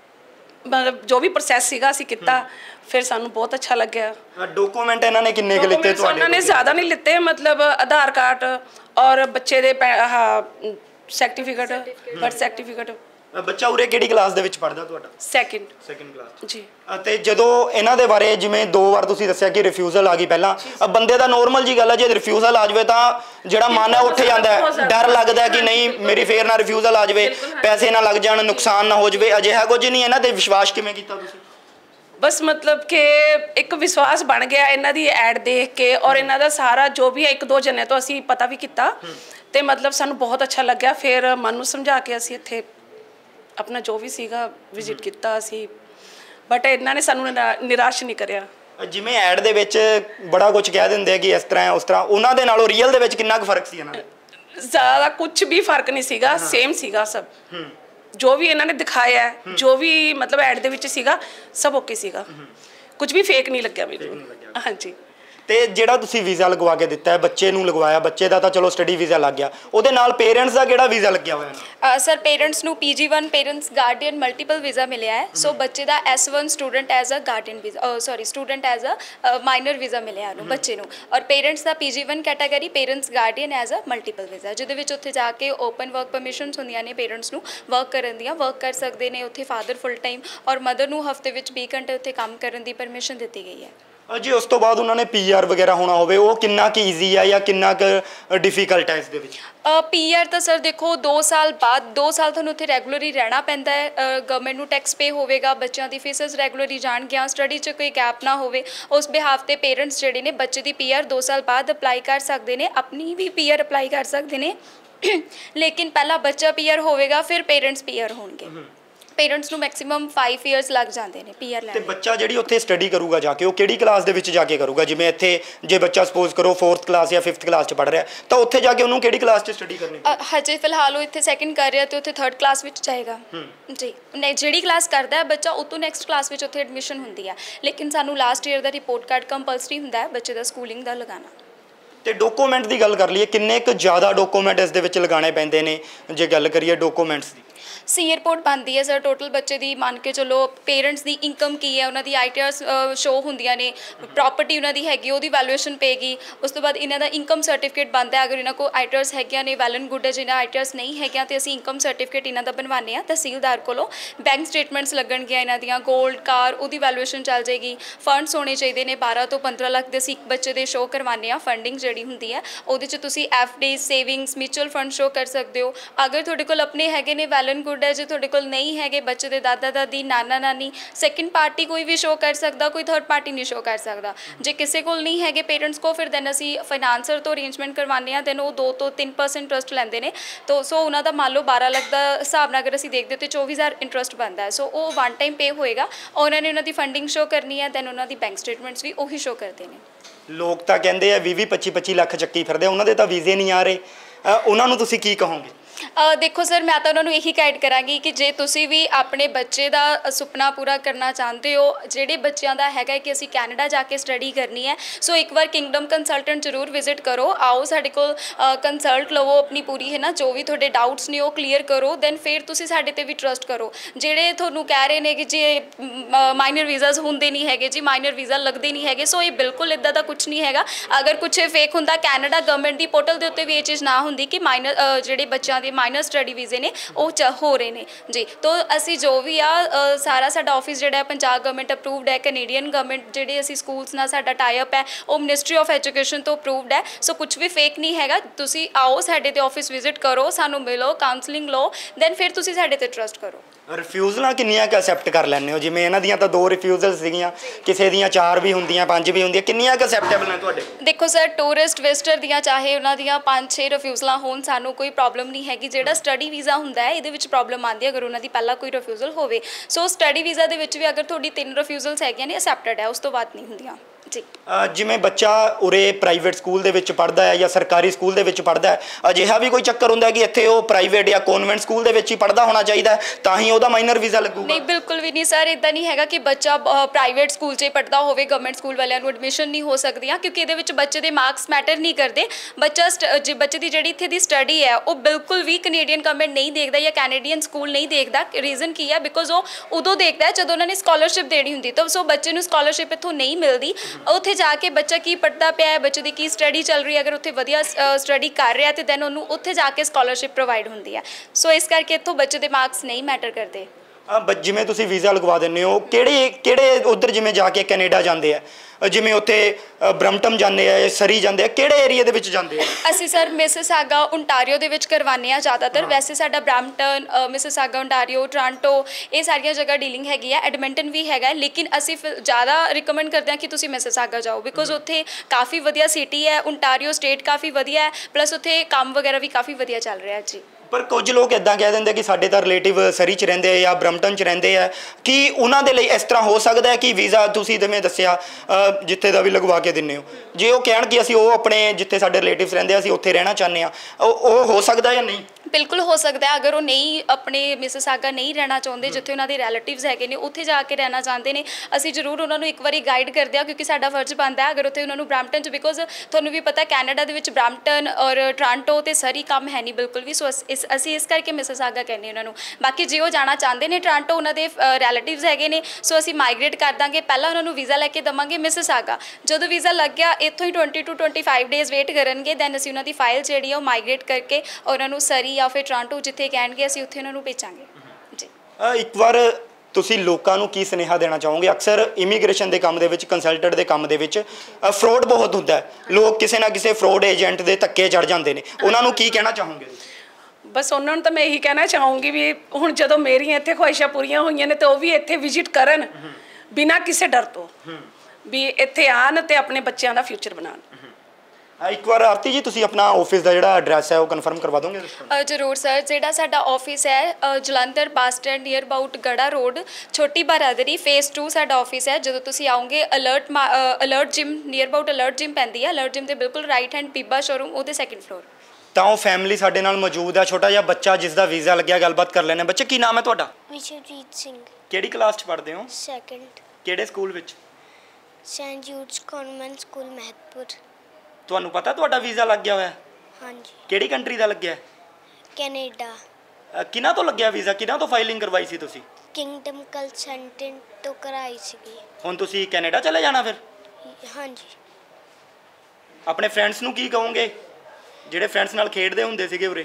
ਮਤਲਬ ਜੋ ਵੀ ਪ੍ਰੋਸੈਸ ਸੀਗਾ ਅਸੀਂ ਕੀਤਾ, ਫਿਰ ਸਾਨੂੰ ਬਹੁਤ ਅੱਛਾ ਲੱਗਿਆ। ਡਾਕੂਮੈਂਟ ਇਹਨਾਂ ਨੇ ਕਿੰਨੇ ਕੁ ਲਿੱਤੇ ਤੁਹਾਡੇ? ਉਹਨਾਂ ਨੇ ਜ਼ਿਆਦਾ ਨਹੀਂ ਲਿੱਤੇ, ਮਤਲਬ ਆਧਾਰ ਕਾਰਡ ਔਰ ਬੱਚੇ ਦੇ ਆਹ ਸਰਟੀਫਿਕੇਟ, ਬਰਥ ਸਰਟੀਫਿਕੇਟ। ਬੱਚਾ ਉਰੇ ਕਿਹੜੀ ਕਲਾਸ ਦੇ ਵਿੱਚ ਪੜ੍ਹਦਾ ਤੁਹਾਡਾ? ਸੈਕਿੰਡ ਸੈਕਿੰਡ ਕਲਾਸ ਜੀ। ਅਤੇ ਜਦੋਂ ਇਹਨਾਂ ਦੇ ਬਾਰੇ ਜਿਵੇਂ ਦੋ ਵਾਰ ਤੁਸੀਂ ਦੱਸਿਆ ਕਿ ਰਿਫਿਊਜ਼ਲ ਆ ਗਈ ਪਹਿਲਾਂ, ਬੰਦੇ ਦਾ ਨੋਰਮਲ ਜੀ ਗੱਲ ਹੈ ਜੇ ਰਿਫਿਊਜ਼ਲ ਆ ਜਾਵੇ ਤਾਂ ਜਿਹੜਾ ਮਨ ਹੈ ਉੱਠ ਜਾਂਦਾ ਹੈ, ਡਰ ਲੱਗਦਾ ਕਿ ਨਹੀਂ ਮੇਰੀ ਫੇਰ ਨਾ ਰਿਫਿਊਜ਼ਲ ਆ ਜਾਵੇ, ਪੈਸੇ ਨਾ ਲੱਗ ਜਾਣ, ਨੁਕਸਾਨ ਨਾ ਹੋ ਜਾਵੇ, ਅਜਿਹਾ ਕੁਝ ਨਹੀਂ। ਇਹਨਾਂ ਤੇ ਵਿਸ਼ਵਾਸ ਕਿਵੇਂ ਕੀਤਾ ਤੁਸੀਂ? ਬਸ ਮਤਲਬ ਕਿ ਇੱਕ ਵਿਸ਼ਵਾਸ ਬਣ ਗਿਆ ਇਹਨਾਂ ਦੀ ਐਡ ਦੇਖ ਕੇ ਔਰ ਇਹਨਾਂ ਦਾ ਸਾਰਾ ਜੋ ਵੀ ਹੈ, ਇੱਕ ਦੋ ਜਣੇ ਤੋਂ ਅਸੀਂ ਪਤਾ ਵੀ ਕੀਤਾ ਤੇ ਮਤਲਬ ਸਾਨੂੰ ਬਹੁਤ ਅੱਛਾ ਲੱਗਿਆ। ਫਿਰ ਮਨ ਨੂੰ ਸਮਝਾ ਕੇ ਅਸੀਂ ਇੱਥੇ ਆਪਣਾ ਜੋ ਵੀ ਸੀਗਾ ਵਿਜ਼ਿਟ ਕੀਤਾ ਅਸੀਂ, ਬਟ ਇਹਨਾਂ ਨੇ ਸਾਨੂੰ ਨਿਰਾਸ਼ ਨਹੀਂ ਕਰਿਆ। ਜਿਵੇਂ ਐਡ ਦੇ ਵਿੱਚ ਬੜਾ ਕੁਝ ਕਹਿ ਦਿੰਦੇ ਆ ਕਿ ਇਸ ਤਰ੍ਹਾਂ ਉਸ ਤਰ੍ਹਾਂ, ਉਹਨਾਂ ਦੇ ਨਾਲੋਂ ਰੀਅਲ ਦੇ ਵਿੱਚ ਕਿੰਨਾ ਕੁ ਫਰਕ ਸੀ ਇਹਨਾਂ ਦਾ? ਜ਼ਿਆਦਾ ਕੁਝ ਵੀ ਫਰਕ ਨਹੀਂ ਸੀਗਾ, ਸੇਮ ਸੀਗਾ ਸਭ। ਜੋ ਵੀ ਇਹਨਾਂ ਨੇ ਦਿਖਾਇਆ ਹੈ, ਜੋ ਵੀ ਮਤਲਬ ਐਡ ਦੇ ਵਿੱਚ ਸੀਗਾ, ਸਭ ਓਕੇ ਸੀਗਾ, ਕੁਝ ਵੀ ਫੇਕ ਨਹੀਂ ਲੱਗਿਆ ਮੈਨੂੰ। ਹਾਂਜੀ। ਤੇ ਜਿਹੜਾ ਤੁਸੀਂ ਵੀਜ਼ਾ ਲਗਵਾ ਕੇ ਦਿੱਤਾ ਹੈ, ਬੱਚੇ ਨੂੰ ਲਗਵਾਇਆ, ਬੱਚੇ ਦਾ ਤਾਂ ਚਲੋ ਸਟੱਡੀ ਵੀਜ਼ਾ ਲੱਗ ਗਿਆ, ਉਹਦੇ ਨਾਲ ਪੇਰੈਂਟਸ ਦਾ ਕਿਹੜਾ ਵੀਜ਼ਾ ਲੱਗਿਆ ਹੋਇਆ ਹੈ? ਸਰ ਪੇਰੈਂਟਸ ਨੂੰ P G one parents guardian multiple visa ਮਿਲਿਆ ਹੈ। ਸੋ ਬੱਚੇ ਦਾ S one student as a guardian visa, sorry student as a minor visa ਮਿਲਿਆ ਉਹਨੂੰ ਬੱਚੇ ਨੂੰ, ਔਰ ਪੇਰੈਂਟਸ ਦਾ P G one category parents guardian as a multiple visa, ਜਿਹਦੇ ਵਿੱਚ ਉੱਥੇ ਜਾ ਕੇ ਓਪਨ ਵਰਕ ਪਰਮਿਸ਼ਨਸ ਹੁੰਦੀਆਂ ਨੇ ਪੇਰੈਂਟਸ ਨੂੰ ਵਰਕ ਕਰਨ ਦੀਆਂ, ਵਰਕ ਕਰ ਸਕਦੇ ਨੇ ਉੱਥੇ ਫਾਦਰ ਫੁੱਲ ਟਾਈਮ, ਔਰ ਮਦਰ ਨੂੰ ਹਫਤੇ ਵਿੱਚ ਵੀਹ ਘੰਟੇ ਉੱਥੇ ਕੰਮ ਕਰਨ ਦੀ ਪਰਮਿਸ਼ਨ ਦਿੱਤੀ ਗਈ ਹੈ। ਜੀ ਉਸ ਤੋਂ ਬਾਅਦ ਉਹਨਾਂ ਨੇ ਪੀ ਆਰ ਵਗੈਰਾ ਹੋਣਾ ਹੋਵੇ, ਉਹ ਕਿੰਨਾ ਕੁ ਈਜ਼ੀ ਆ ਜਾਂ ਕਿੰਨਾ ਕੁ ਡਿਫਿਕਲਟ ਹੈ ਇਸ ਦੇ ਵਿੱਚ? ਪੀ ਆਰ ਤਾਂ ਸਰ ਦੇਖੋ ਦੋ ਸਾਲ ਬਾਅਦ, ਦੋ ਸਾਲ ਤੁਹਾਨੂੰ ਉੱਥੇ ਰੈਗੂਲਰਲੀ ਰਹਿਣਾ ਪੈਂਦਾ ਹੈ, ਗਵਰਨਮੈਂਟ ਨੂੰ ਟੈਕਸ ਪੇ ਹੋਵੇਗਾ, ਬੱਚਿਆਂ ਦੀ ਫੀਸਸ ਰੈਗੂਲਰਲੀ ਜਾਣਗੀਆਂ, ਸਟੱਡੀ 'ਚ ਕੋਈ ਗੈਪ ਨਾ ਹੋਵੇ, ਉਸ ਬਿਹਾਫ 'ਤੇ ਪੇਰੈਂਟਸ ਜਿਹੜੇ ਨੇ ਬੱਚੇ ਦੀ ਪੀ ਆਰ ਦੋ ਸਾਲ ਬਾਅਦ ਅਪਲਾਈ ਕਰ ਸਕਦੇ ਨੇ, ਆਪਣੀ ਵੀ ਪੀ ਆਰ ਅਪਲਾਈ ਕਰ ਸਕਦੇ ਨੇ ਲੇਕਿਨ ਪਹਿਲਾਂ ਬੱਚਾ ਪੀ ਆਰ ਹੋਵੇਗਾ ਫਿਰ ਪੇਰੈਂਟਸ ਪੀ ਆਰ ਹੋਣਗੇ। ਪੇਰੈਂਟਸ ਨੂੰ ਮੈਕਸਿਮਮ ਫਾਈਵ ਇਅਰਸ ਲੱਗ ਜਾਂਦੇ ਨੇ ਪੀ ਆਰ ਲੈਣ। ਤੇ ਬੱਚਾ ਜਿਹੜੀ ਉੱਥੇ ਸਟੱਡੀ ਕਰੂਗਾ ਜਾ ਕੇ, ਉਹ ਕਿਹੜੀ ਕਲਾਸ ਦੇ ਵਿੱਚ ਜਾ ਕੇ ਕਰੂਗਾ? ਜਿਵੇਂ ਇੱਥੇ ਜੇ ਬੱਚਾ ਸਪੋਜ਼ ਕਰੋ ਫੋਰਥ ਕਲਾਸ ਜਾਂ ਫਿਫਥ ਕਲਾਸ 'ਚ ਪੜ੍ਹ ਰਿਹਾ, ਤਾਂ ਉੱਥੇ ਜਾ ਕੇ ਉਹਨੂੰ ਕਿਹੜੀ ਕਲਾਸ 'ਚ ਸਟੱਡੀ ਕਰਨੀ? ਹਜੇ ਫਿਲਹਾਲ ਉਹ ਇੱਥੇ ਸੈਕਿੰਡ ਕਰ ਰਿਹਾ ਤੇ ਉੱਥੇ ਥਰਡ ਕਲਾਸ ਵਿੱਚ ਜਾਏਗਾ ਜੀ। ਨਹੀਂ, ਜਿਹੜੀ ਕਲਾਸ ਕਰਦਾ ਹੈ ਬੱਚਾ ਉਹ ਤੋਂ ਨੈਕਸਟ ਕਲਾਸ ਵਿੱਚ ਉੱਥੇ ਐਡਮਿਸ਼ਨ ਹੁੰਦੀ ਹੈ, ਲੇਕਿਨ ਸਾਨੂੰ ਲਾਸਟ ਈਅਰ ਦਾ ਰਿਪੋਰਟ ਕਾਰਡ ਕੰਪਲਸਰੀ ਹੁੰਦਾ ਹੈ ਬੱਚੇ ਦਾ ਸਕੂਲਿੰਗ ਦਾ ਲਗਾਉਣਾ। ਤੇ ਡਾਕੂਮੈਂਟ ਦੀ ਗੱਲ ਕਰ ਲਈਏ, ਕਿੰਨੇ ਕੁ ਜ਼ਿਆਦਾ ਡਾਕੂਮੈਂਟ ਇਸ ਦੇ ਵਿੱਚ ਲਗਾਉਣੇ ਪੈਂਦੇ ਨੇ ਜੇ ਗੱਲ ਕਰੀਏ ਡਾਕੂਮੈਂਟਸ ਦੀ? ਸੀ ਰਿਪੋਰਟ ਬਣਦੀ ਹੈ ਸਰ ਟੋਟਲ ਬੱਚੇ ਦੀ, ਮੰਨ ਕੇ ਚਲੋ ਪੇਰੈਂਟਸ ਦੀ ਇਨਕਮ ਕੀ ਹੈ, ਉਹਨਾਂ ਦੀ ਆਈ ਟੀ ਆਰ ਸ਼ੋ ਹੁੰਦੀਆਂ ਨੇ, ਪ੍ਰੋਪਰਟੀ ਉਹਨਾਂ ਦੀ ਹੈਗੀ ਉਹਦੀ ਵੈਲੂਏਸ਼ਨ ਪਏਗੀ, ਉਸ ਤੋਂ ਬਾਅਦ ਇਹਨਾਂ ਦਾ ਇਨਕਮ ਸਰਟੀਫਿਕੇਟ ਬਣਦਾ, ਅਗਰ ਇਹਨਾਂ ਕੋਲ ਆਈ ਟੀ ਆਰਸ ਹੈਗੀਆਂ ਨੇ ਵੈਲ ਐਂਡ ਗੁੱਡ ਹੈ, ਜਿਹਨਾਂ ਆਈ ਟੀ ਆਰਸ ਨਹੀਂ ਹੈਗੀਆਂ ਤੇ ਅਸੀਂ ਇਨਕਮ ਸਰਟੀਫਿਕੇਟ ਇਹਨਾਂ ਦਾ ਬਣਵਾਉਂਦੇ ਹਾਂ ਤਹਿਸੀਲਦਾਰ ਕੋਲੋਂ, ਬੈਂਕ ਸਟੇਟਮੈਂਟਸ ਲੱਗਣਗੀਆਂ ਇਹਨਾਂ ਦੀਆਂ, ਗੋਲਡ ਕਾਰ ਉਹਦੀ ਵੈਲੂਏਸ਼ਨ ਚੱਲ ਜਾਏਗੀ, ਫੰਡਸ ਹੋਣੇ ਚਾਹੀਦੇ ਨੇ ਬਾਰਾਂ ਤੋਂ ਪੰਦਰਾਂ ਲੱਖ ਦੇ ਅਸੀਂ ਇੱਕ ਬੱਚੇ ਦੇ ਸ਼ੋਅ ਕਰਵਾਉਂਦੇ ਹਾਂ, ਫੰਡਿੰਗ ਜਿਹੜੀ ਹੁੰਦੀ ਹੈ ਉਹਦੇ 'ਚ ਤੁਸੀਂ F D savings mutual fund show ਕਰ ਸਕਦੇ ਹੋ, ਅਗਰ ਤੁਹਾਡੇ ਕੋਲ ਆਪਣੇ ਹੈਗੇ ਨੇ ਵੈਲ ਐਂਡ ਗੁੱਡ ਹੈ, ਜੇ ਤੁਹਾਡੇ ਕੋਲ ਨਹੀਂ ਹੈਗੇ ਬੱਚੇ ਦੇ ਦਾਦਾ ਦਾਦੀ ਨਾਨਾ ਨਾਨੀ, ਸੈਕਿੰਡ ਪਾਰਟੀ ਕੋਈ ਵੀ ਸ਼ੋਅ ਕਰ ਸਕਦਾ, ਕੋਈ ਥਰਡ ਪਾਰਟੀ ਨਹੀਂ ਸ਼ੋਅ ਕਰ ਸਕਦਾ। ਜੇ ਕਿਸੇ ਕੋਲ ਨਹੀਂ ਹੈਗੇ ਪੇਰੈਂਟਸ ਕੋ, ਫਿਰ ਦੈਨ ਅਸੀਂ ਫਾਈਨਾਂਸਰ ਤੋਂ ਅਰੇਂਜਮੈਂਟ ਕਰਵਾਉਂਦੇ ਹਾਂ, ਦੈਨ ਉਹ ਦੋ ਤੋਂ ਤਿੰਨ ਪਰਸੈਂਟ ਇੰਟਰਸਟ ਲੈਂਦੇ ਨੇ, ਤੋ ਸੋ ਉਹਨਾਂ ਦਾ ਮੰਨ ਲਓ ਬਾਰਾਂ ਲੱਖ ਦਾ ਹਿਸਾਬ ਨਾਲ ਅਗਰ ਅਸੀਂ ਦੇਖਦੇ ਤੇ ਚੌਵੀ ਹਜ਼ਾਰ ਇੰਟਰਸਟ ਬਣਦਾ ਹੈ, ਸੋ ਉਹ ਵਨ ਟਾਈਮ ਪੇ ਹੋਏਗਾ, ਉਹਨਾਂ ਨੇ ਉਹਨਾਂ ਦੀ ਫੰਡਿੰਗ ਸ਼ੋਅ ਕਰਨੀ ਹੈ, ਦੈਨ ਉਹਨਾਂ ਦੀ ਬੈਂਕ ਸਟੇਟਮੈਂਟਸ ਵੀ ਉਹੀ ਸ਼ੋਅ ਕਰਦੇ ਨੇ। ਲੋਕ ਤਾਂ ਕਹਿੰਦੇ ਆ ਵੀਹ ਵੀਹ ਪੱਚੀ ਪੱਚੀ ਲੱਖ ਚੱਕੀ ਫਿਰਦੇ ਆ, ਉਹਨਾਂ ਦੇ ਤਾਂ ਵੀਜ਼ੇ ਨਹੀਂ ਆ ਰਹੇ, ਅ, ਉਹਨਾਂ ਨੂੰ ਤੁਸੀਂ ਕੀ ਕਹੋਗੇ? ਅ, ਦੇਖੋ ਸਰ, ਮੈਂ ਤਾਂ ਉਹਨਾਂ ਨੂੰ ਇਹੀ ਗਾਈਡ ਕਰਾਂਗੀ ਕਿ ਜੇ ਤੁਸੀਂ ਵੀ ਆਪਣੇ ਬੱਚੇ ਦਾ ਸੁਪਨਾ ਪੂਰਾ ਕਰਨਾ ਚਾਹੁੰਦੇ ਹੋ, ਜਿਹੜੇ ਬੱਚਿਆਂ ਦਾ ਹੈਗਾ ਕਿ ਅਸੀਂ ਕੈਨੇਡਾ ਜਾ ਕੇ ਸਟੱਡੀ ਕਰਨੀ ਹੈ, ਸੋ ਇੱਕ ਵਾਰ ਕਿੰਗਡਮ ਕੰਸਲਟੈਂਟ ਜ਼ਰੂਰ ਵਿਜ਼ਿਟ ਕਰੋ। ਆਓ ਸਾਡੇ ਕੋਲ ਕੰਸਲਟ ਲਵੋ ਆਪਣੀ ਪੂਰੀ, ਹੈ ਨਾ, ਜੋ ਵੀ ਤੁਹਾਡੇ ਡਾਊਟਸ ਨੇ ਉਹ ਕਲੀਅਰ ਕਰੋ, ਦੈਨ ਫਿਰ ਤੁਸੀਂ ਸਾਡੇ ਤੇ ਵੀ ਟਰਸਟ ਕਰੋ। ਜਿਹੜੇ ਤੁਹਾਨੂੰ ਕਹਿ ਰਹੇ ਨੇ ਕਿ ਜੇ ਮਾਈਨਰ ਵੀਜ਼ਾਸ ਹੁੰਦੇ ਨਹੀਂ ਹੈਗੇ ਜੀ, ਮਾਈਨਰ ਵੀਜ਼ਾ ਲੱਗਦੇ ਨਹੀਂ ਹੈਗੇ, ਸੋ ਇਹ ਬਿਲਕੁਲ ਇੱਦਾਂ ਦਾ ਕੁਝ ਨਹੀਂ ਹੈਗਾ। ਅਗਰ ਕੁਛ ਫੇਕ ਹੁੰਦਾ, ਕੈਨੇਡਾ ਗਵਰਨਮੈਂਟ ਦੀ ਪੋਰਟਲ ਦੇ ਉੱਤੇ ਵੀ ਇਹ ਚੀਜ਼ ਨਾ ਹੁੰਦੀ ਕਿ ਮਾਈਨਰ ਜਿਹੜੇ ਬੱਚਿਆਂ ਦੇ ਮਾਈਨਰ ਸਟੱਡੀ ਵੀਜ਼ੇ ਨੇ ਉਹ ਚ ਹੋ ਰਹੇ ਨੇ ਜੀ। ਤੋ ਅਸੀਂ ਜੋ ਵੀ ਆ ਅ, ਸਾਰਾ ਸਾਡਾ ਆਫਿਸ ਜਿਹੜਾ ਪੰਜਾਬ ਗਵਰਨਮੈਂਟ ਅਪਰੂਵਡ ਹੈ, ਕੈਨੇਡੀਅਨ ਗਵਰਨਮੈਂਟ ਜਿਹੜੇ ਅਸੀਂ ਸਕੂਲਸ ਨਾਲ ਸਾਡਾ ਟਾਈ ਅਪ ਹੈ ਉਹ ਮਿਨਿਸਟਰੀ ਆਫ ਐਜੂਕੇਸ਼ਨ ਤੋਂ ਅਪਰੂਵਡ ਹੈ, ਸੋ ਕੁਝ ਵੀ ਫੇਕ ਨਹੀਂ ਹੈਗਾ। ਤੁਸੀਂ ਆਓ ਸਾਡੇ ਤੇ ਆਫਿਸ ਵਿਜ਼ਿਟ ਕਰੋ, ਸਾਨੂੰ ਮਿਲੋ, ਕਾਉਂਸਲਿੰਗ ਲਓ, ਦੈਨ ਫਿਰ ਤੁਸੀਂ ਸਾਡੇ ਤੇ ਟਰਸਟ ਕਰੋ। ਰਿਫਿਊਜ਼ਲਾਂ ਕਿੰਨੀਆਂ ਕੁ ਅਸੈਪਟ ਕਰ ਲੈਂਦੇ ਹੋ? ਜਿਵੇਂ ਇਹਨਾਂ ਦੀਆਂ ਤਾਂ ਦੋ ਰਿਫਿਊਜ਼ਲ ਸੀਗੀਆਂ, ਕਿਸੇ ਦੀਆਂ ਚਾਰ ਵੀ ਹੁੰਦੀਆਂ, ਪੰਜ ਵੀ ਹੁੰਦੀਆਂ, ਕਿੰਨੀਆਂ ਕੁ ਅਸੈਪਟੇਬਲ ਨੇ ਤੁਹਾਡੇ? ਦੇਖੋ ਸਰ, ਟੂਰਿਸਟ ਵਿਜ਼ਟਰ ਦੀਆਂ ਚਾਹੇ ਉਹਨਾਂ ਦੀਆਂ ਪੰਜ ਛੇ ਰਿਫਿਊਜ਼ਲਾਂ ਹੋਣ, ਸਾਨੂੰ ਕੋਈ ਪ੍ਰੋਬਲਮ ਨਹੀਂ ਹੈਗੀ। ਜਿਹੜਾ ਸਟੱਡੀ ਵੀਜ਼ਾ ਹੁੰਦਾ ਹੈ ਇਹਦੇ ਵਿੱਚ ਪ੍ਰੋਬਲਮ ਆਉਂਦੀ ਹੈ ਅਗਰ ਉਹਨਾਂ ਦੀ ਪਹਿਲਾਂ ਕੋਈ ਰਿਫਿਊਜ਼ਲ ਹੋਵੇ। ਸੋ ਸਟੱਡੀ ਵੀਜ਼ਾ ਦੇ ਵਿੱਚ ਵੀ ਅਗਰ ਤੁਹਾਡੀ ਤਿੰਨ ਰਿਫਿਊਜ਼ਲਸ ਹੈਗੀਆਂ ਨੇ, ਅਸੈਪਟਡ ਹੈ, ਉਸ ਤੋਂ ਬਾਅਦ ਨਹੀਂ ਹੁੰਦੀਆਂ ਜੀ। ਜਿਵੇਂ ਬੱਚਾ ਉਰੇ ਪ੍ਰਾਈਵੇਟ ਸਕੂਲ ਦੇ ਵਿੱਚ ਪੜ੍ਹਦਾ ਹੈ ਜਾਂ ਸਰਕਾਰੀ ਸਕੂਲ ਦੇ ਵਿੱਚ ਪੜ੍ਹਦਾ ਹੈ, ਅਜਿਹਾ ਵੀ ਕੋਈ ਚੱਕਰ ਹੁੰਦਾ ਕਿ ਇੱਥੇ ਉਹ ਪ੍ਰਾਈਵੇਟ ਜਾਂ ਕਨਵੈਂਟ ਸਕੂਲ ਦੇ ਵਿੱਚ ਹੀ ਪੜ੍ਹਦਾ ਹੋਣਾ ਚਾਹੀਦਾ ਤਾਂ ਹੀ ਉਹਦਾ ਮਾਈਨਰ ਵੀਜ਼ਾ ਲੱਗੂਗਾ? ਨਹੀਂ, ਬਿਲਕੁਲ ਵੀ ਨਹੀਂ ਸਰ, ਇੱਦਾਂ ਨਹੀਂ ਹੈਗਾ ਕਿ ਬੱਚਾ ਪ੍ਰਾਈਵੇਟ ਸਕੂਲ 'ਚ ਹੀ ਪੜ੍ਹਦਾ ਹੋਵੇ, ਗਵਰਨਮੈਂਟ ਸਕੂਲ ਵਾਲਿਆਂ ਨੂੰ ਐਡਮਿਸ਼ਨ ਨਹੀਂ ਹੋ ਸਕਦੀਆਂ, ਕਿਉਂਕਿ ਇਹਦੇ ਵਿੱਚ ਬੱਚੇ ਦੇ ਮਾਰਕਸ ਮੈਟਰ ਨਹੀਂ ਕਰਦੇ। ਬੱਚਾ ਜੇ ਬੱਚੇ ਦੀ ਜਿਹੜੀ ਇੱਥੇ ਦੀ ਸਟੱਡੀ ਹੈ ਉਹ ਬਿਲਕੁਲ ਵੀ ਕੈਨੇਡੀਅਨ ਗਵਰਨਮੈਂਟ ਨਹੀਂ ਦੇਖਦਾ ਜਾਂ ਕੈਨੇਡੀਅਨ ਸਕੂਲ ਨਹੀਂ ਦੇਖਦਾ। ਰੀਜ਼ਨ ਕੀ ਹੈ? ਬਿਕੋਜ਼ ਉਹ ਉਦੋਂ ਦੇਖਦਾ ਹੈ ਜਦੋਂ ਉਹਨਾਂ ਨੇ ਸਕਾਲਰਸ਼ਿਪ ਦੇਣੀ ਹੁੰਦੀ, ਤਾਂ ਸੋ ਬੱਚੇ ਨੂੰ ਸਕਾਲਰਸ਼ਿਪ ਇੱਥੋਂ ਨਹੀਂ ਮਿਲਦੀ। ਉੱਥੇ ਜਾ ਕੇ ਬੱਚਾ ਕੀ ਪੜ੍ਹਦਾ ਪਿਆ ਹੈ, ਬੱਚੇ ਦੀ ਕੀ ਸਟੱਡੀ ਚੱਲ ਰਹੀ ਹੈ, ਅਗਰ ਉੱਥੇ ਵਧੀਆ ਸਟੱਡੀ ਕਰ ਰਿਹਾ ਤੇ ਦੈਨ ਉਹਨੂੰ ਉੱਥੇ ਜਾ ਕੇ ਸਕਾਲਰਸ਼ਿਪ ਪ੍ਰੋਵਾਈਡ ਹੁੰਦੀ ਹੈ। ਸੋ ਇਸ ਕਰਕੇ ਇੱਥੋਂ ਬੱਚੇ ਦੇ ਮਾਰਕਸ ਨਹੀਂ ਮੈਟਰ ਕਰਦੇ। ਜਿਵੇਂ ਤੁਸੀਂ ਵੀਜ਼ਾ ਲਗਵਾ ਦਿੰਦੇ ਹੋ, ਕਿਹੜੇ ਕਿਹੜੇ ਉੱਧਰ ਜਿਵੇਂ ਜਾ ਕੇ ਕੈਨੇਡਾ ਜਾਂਦੇ ਆ, ਜਿਵੇਂ ਉੱਥੇ ਬਰਮਟਮ ਜਾਂਦੇ ਆ, ਸਰੀ ਜਾਂਦੇ ਆ, ਕਿਹੜੇ ਏਰੀਆ ਦੇ ਵਿੱਚ ਜਾਂਦੇ ਆ? ਅਸੀਂ ਸਰ ਮਿਸਿਸਾਗਾ ਓਨਟਾਰੀਓ ਦੇ ਵਿੱਚ ਕਰਵਾਉਂਦੇ ਆ ਜ਼ਿਆਦਾਤਰ। ਵੈਸੇ ਸਾਡਾ ਬਰੈਂਪਟਨ, ਮਿਸਿਸਾਗਾ, ਓਨਟਾਰੀਓ, ਟੋਰਾਂਟੋ, ਇਹ ਸਾਰੀਆਂ ਜਗ੍ਹਾ ਡੀਲਿੰਗ ਹੈਗੀ ਹੈ। ਐਡਮਿੰਟਨ ਵੀ ਹੈਗਾ, ਲੇਕਿਨ ਅਸੀਂ ਜ਼ਿਆਦਾ ਰਿਕਮੈਂਡ ਕਰਦੇ ਹਾਂ ਕਿ ਤੁਸੀਂ ਮਿਸਿਸਾਗਾ ਜਾਓ, ਬਿਕੋਜ਼ ਉੱਥੇ ਕਾਫੀ ਵਧੀਆ ਸਿਟੀ ਹੈ। ਓਨਟਾਰੀਓ ਸਟੇਟ ਕਾਫੀ ਵਧੀਆ ਹੈ, ਪਲੱਸ ਉੱਥੇ ਕੰਮ ਵਗੈਰਾ ਵੀ ਕਾਫੀ ਵਧੀਆ ਚੱਲ ਰਿਹਾ ਜੀ। ਪਰ ਕੁਝ ਲੋਕ ਇੱਦਾਂ ਕਹਿ ਦਿੰਦੇ ਕਿ ਸਾਡੇ ਤਾਂ ਰਿਲੇਟਿਵ ਸਰੀ 'ਚ ਰਹਿੰਦੇ ਆ ਜਾਂ ਬਰਮਟਨ 'ਚ ਰਹਿੰਦੇ ਆ, ਕਿ ਉਹਨਾਂ ਦੇ ਲਈ ਇਸ ਤਰ੍ਹਾਂ ਹੋ ਸਕਦਾ ਹੈ ਕਿ ਵੀਜ਼ਾ ਤੁਸੀਂ ਜਿਵੇਂ ਦੱਸਿਆ ਜਿੱਥੇ ਦਾ ਵੀ ਲਗਵਾ ਕੇ ਦਿੰਦੇ ਹੋ, ਜੇ ਉਹ ਕਹਿਣ ਕਿ ਅਸੀਂ ਉਹ ਆਪਣੇ ਜਿੱਥੇ ਸਾਡੇ ਰਿਲੇਟਿਵਸ ਰਹਿੰਦੇ ਆ ਅਸੀਂ ਉੱਥੇ ਰਹਿਣਾ ਚਾਹੁੰਦੇ ਹਾਂ, ਉਹ ਉਹ ਹੋ ਸਕਦਾ ਜਾਂ ਨਹੀਂ? ਬਿਲਕੁਲ ਹੋ ਸਕਦਾ ਹੈ। ਅਗਰ ਉਹ ਨਹੀਂ ਆਪਣੇ ਮਿਸਿਸਾਗਾ ਨਹੀਂ ਰਹਿਣਾ ਚਾਹੁੰਦੇ, ਜਿੱਥੇ ਉਹਨਾਂ ਦੇ ਰਿਲੇਟਿਵਸ ਹੈਗੇ ਨੇ ਉੱਥੇ ਜਾ ਕੇ ਰਹਿਣਾ ਚਾਹੁੰਦੇ ਨੇ, ਅਸੀਂ ਜ਼ਰੂਰ ਉਹਨਾਂ ਨੂੰ ਇੱਕ ਵਾਰੀ ਗਾਈਡ ਕਰਦੇ ਹਾਂ, ਕਿਉਂਕਿ ਸਾਡਾ ਫਰਜ਼ ਬਣਦਾ ਹੈ। ਅਗਰ ਉੱਥੇ ਉਹਨਾਂ ਨੂੰ ਬਰੈਂਪਟਨ 'ਚ, ਬਿਕੋਜ਼ ਤੁਹਾਨੂੰ ਵੀ ਪਤਾ ਕੈਨੇਡਾ ਦੇ ਵਿੱਚ ਬਰੈਂਪਟਨ ਔਰ ਟੋਰਾਂਟੋ ਤੇ ਸਰੀ ਕੰਮ ਹੈ ਨਹੀਂ ਬਿਲਕੁਲ ਵੀ, ਸੋ ਇਸ ਅਸੀਂ ਇਸ ਕਰਕੇ ਮਿਸਿਸਾਗਾ ਕਹਿੰਦੇ ਉਹਨਾਂ ਨੂੰ। ਬਾਕੀ ਜੇ ਉਹ ਜਾਣਾ ਚਾਹੁੰਦੇ ਨੇ ਟੋਰਾਂਟੋ, ਉਹਨਾਂ ਦੇ ਰਿਲੇਟਿਵਸ ਹੈਗੇ ਨੇ, ਸੋ ਅਸੀਂ ਮਾਈਗ੍ਰੇਟ ਕਰ ਦਾਂਗੇ। ਪਹਿਲਾਂ ਉਹਨਾਂ ਨੂੰ ਵੀਜ਼ਾ ਲੈ ਕੇ ਦੇਵਾਂਗੇ ਮਿਸਿਸਾਗਾ, ਜਦੋਂ ਵੀਜ਼ਾ ਲੱਗ ਗਿਆ ਇੱਥੋਂ ਹੀ twenty two twenty five days wait ਕਰਨਗੇ, ਦੈਨ ਅਸੀਂ ਉਹਨਾਂ ਦੀ ਫਾਈਲ ਜਿਹੜੀ ਆ ਉਹ ਮਾਈਗ੍ਰੇਟ ਕਰਕੇ ਉਹਨਾਂ ਨੂੰ ਸਰੀ ਜਾਂ ਫਿਰ ਟੋਰਾਂਟੋ ਜਿੱਥੇ ਕਹਿਣਗੇ ਅਸੀਂ ਉੱਥੇ ਉਹਨਾਂ ਨੂੰ ਭੇਜਾਂਗੇ ਜੀ। ਇੱਕ ਵਾਰ ਤੁਸੀਂ ਲੋਕਾਂ ਨੂੰ ਕੀ ਸੁਨੇਹਾ ਦੇਣਾ ਚਾਹੋਗੇ? ਅਕਸਰ ਇਮੀਗ੍ਰੇਸ਼ਨ ਦੇ ਕੰਮ ਦੇ ਵਿੱਚ, ਕੰਸਲਟੈਂਟ ਦੇ ਕੰਮ ਦੇ ਵਿੱਚ ਫਰੋਡ ਬਹੁਤ ਹੁੰਦਾ ਹੈ, ਲੋਕ ਕਿਸੇ ਨਾ ਕਿਸੇ ਫਰੋਡ ਏਜੰਟ ਦੇ ਧੱਕੇ ਚੜ ਜਾਂਦੇ ਨੇ, ਉਹਨਾਂ ਨੂੰ ਕੀ ਕਹਿਣਾ ਚਾਹੋਗੇ? ਬਸ ਉਹਨਾਂ ਨੂੰ ਤਾਂ ਮੈਂ ਇਹੀ ਕਹਿਣਾ ਚਾਹੂੰਗੀ ਵੀ ਹੁਣ ਜਦੋਂ ਮੇਰੀਆਂ ਇੱਥੇ ਖੁਆਇਸ਼ਾਂ ਪੂਰੀਆਂ ਹੋਈਆਂ ਨੇ ਤੇ ਉਹ ਵੀ ਇੱਥੇ ਵਿਜ਼ਿਟ ਕਰਨ ਬਿਨਾਂ ਕਿਸੇ ਡਰ ਤੋਂ, ਵੀ ਇੱਥੇ ਆਣ ਤੇ ਆਪਣੇ ਬੱਚਿਆਂ ਦਾ ਫਿਊਚਰ ਬਣਾਉਣ। ਇੱਕ ਵਾਰ ਆਰਤੀ ਜੀ ਤੁਸੀਂ ਆਪਣਾ ਆਫਿਸ ਦਾ ਜਿਹੜਾ ਐਡਰੈਸ ਹੈ ਉਹ ਕਨਫਰਮ ਕਰਵਾ ਦੋਗੇ? ਜ਼ਰੂਰ ਸਰ, ਜਿਹੜਾ ਸਾਡਾ ਆਫਿਸ ਹੈ Jalandhar bus stand near about Garha road, Chhoti Baradari, face to ਸਾਡਾ ਆਫਿਸ ਹੈ। ਜਦੋਂ ਤੁਸੀਂ ਆਓਗੇ alert alert gym near about alert gym ਪੈਂਦੀ ਹੈ, ਅਲਰਟ ਜਿਮ ਦੇ ਬਿਲਕੁਲ ਰਾਈਟ ਹੈਂਡ ਬੀਬਾ ਸ਼ੋਰੂਮ, ਉਹਦੇ ਸੈਕਿੰਡ ਫਲੋਰ। ਤਾਂ ਉਹ ਫੈਮਿਲੀ ਸਾਡੇ ਨਾਲ ਮੌਜੂਦ ਹੈ, ਛੋਟਾ ਜਿਹਾ ਬੱਚਾ ਜਿਸ ਦਾ ਵੀਜ਼ਾ ਲੱਗਿਆ, ਗੱਲਬਾਤ ਕਰ ਲੈਣੇ। ਬੱਚੇ ਕੀ ਨਾਮ ਹੈ ਤੁਹਾਡਾ? ਵਿਸ਼ਵਜੀਤ ਸਿੰਘ। ਕਿਹੜੀ ਕਲਾਸ 'ਚ ਪੜ੍ਹਦੇ ਹੋ? ਸੈਕਿੰਡ। ਕਿਹੜੇ ਸਕੂਲ ਵਿੱਚ? Saint Jude's convent school Mehatpur. ਤੁਹਾਨੂੰ ਪਤਾ ਤੁਹਾਡਾ ਵੀਜ਼ਾ ਲੱਗ ਗਿਆ ਹੋਇਆ? ਹਾਂਜੀ। ਕਿਹੜੀ ਕੰਟਰੀ ਦਾ ਲੱਗਿਆ? ਕੈਨੇਡਾ। ਕਿਹਨਾਂ ਤੋਂ ਲੱਗਿਆ ਵੀਜ਼ਾ? ਕਿਹਨਾਂ ਤੋਂ ਫਾਈਲਿੰਗ ਕਰਵਾਈ ਸੀ ਤੁਸੀਂ? ਕਿੰਗਡਮ ਕੰਸਲਟੈਂਟ ਤੋਂ ਕਰਾਈ ਸੀਗੀ। ਹੁਣ ਤੁਸੀਂ ਕੈਨੇਡਾ ਚਲੇ ਜਾਣਾ ਫਿਰ? ਹਾਂਜੀ। ਆਪਣੇ ਫਰੈਂਡਸ ਨੂੰ ਕੀ ਕਹੋਗੇ ਜਿਹੜੇ ਫਰੈਂਡਸ ਨਾਲ ਖੇਡਦੇ ਹੁੰਦੇ ਸੀਗੇ ਉਰੇ?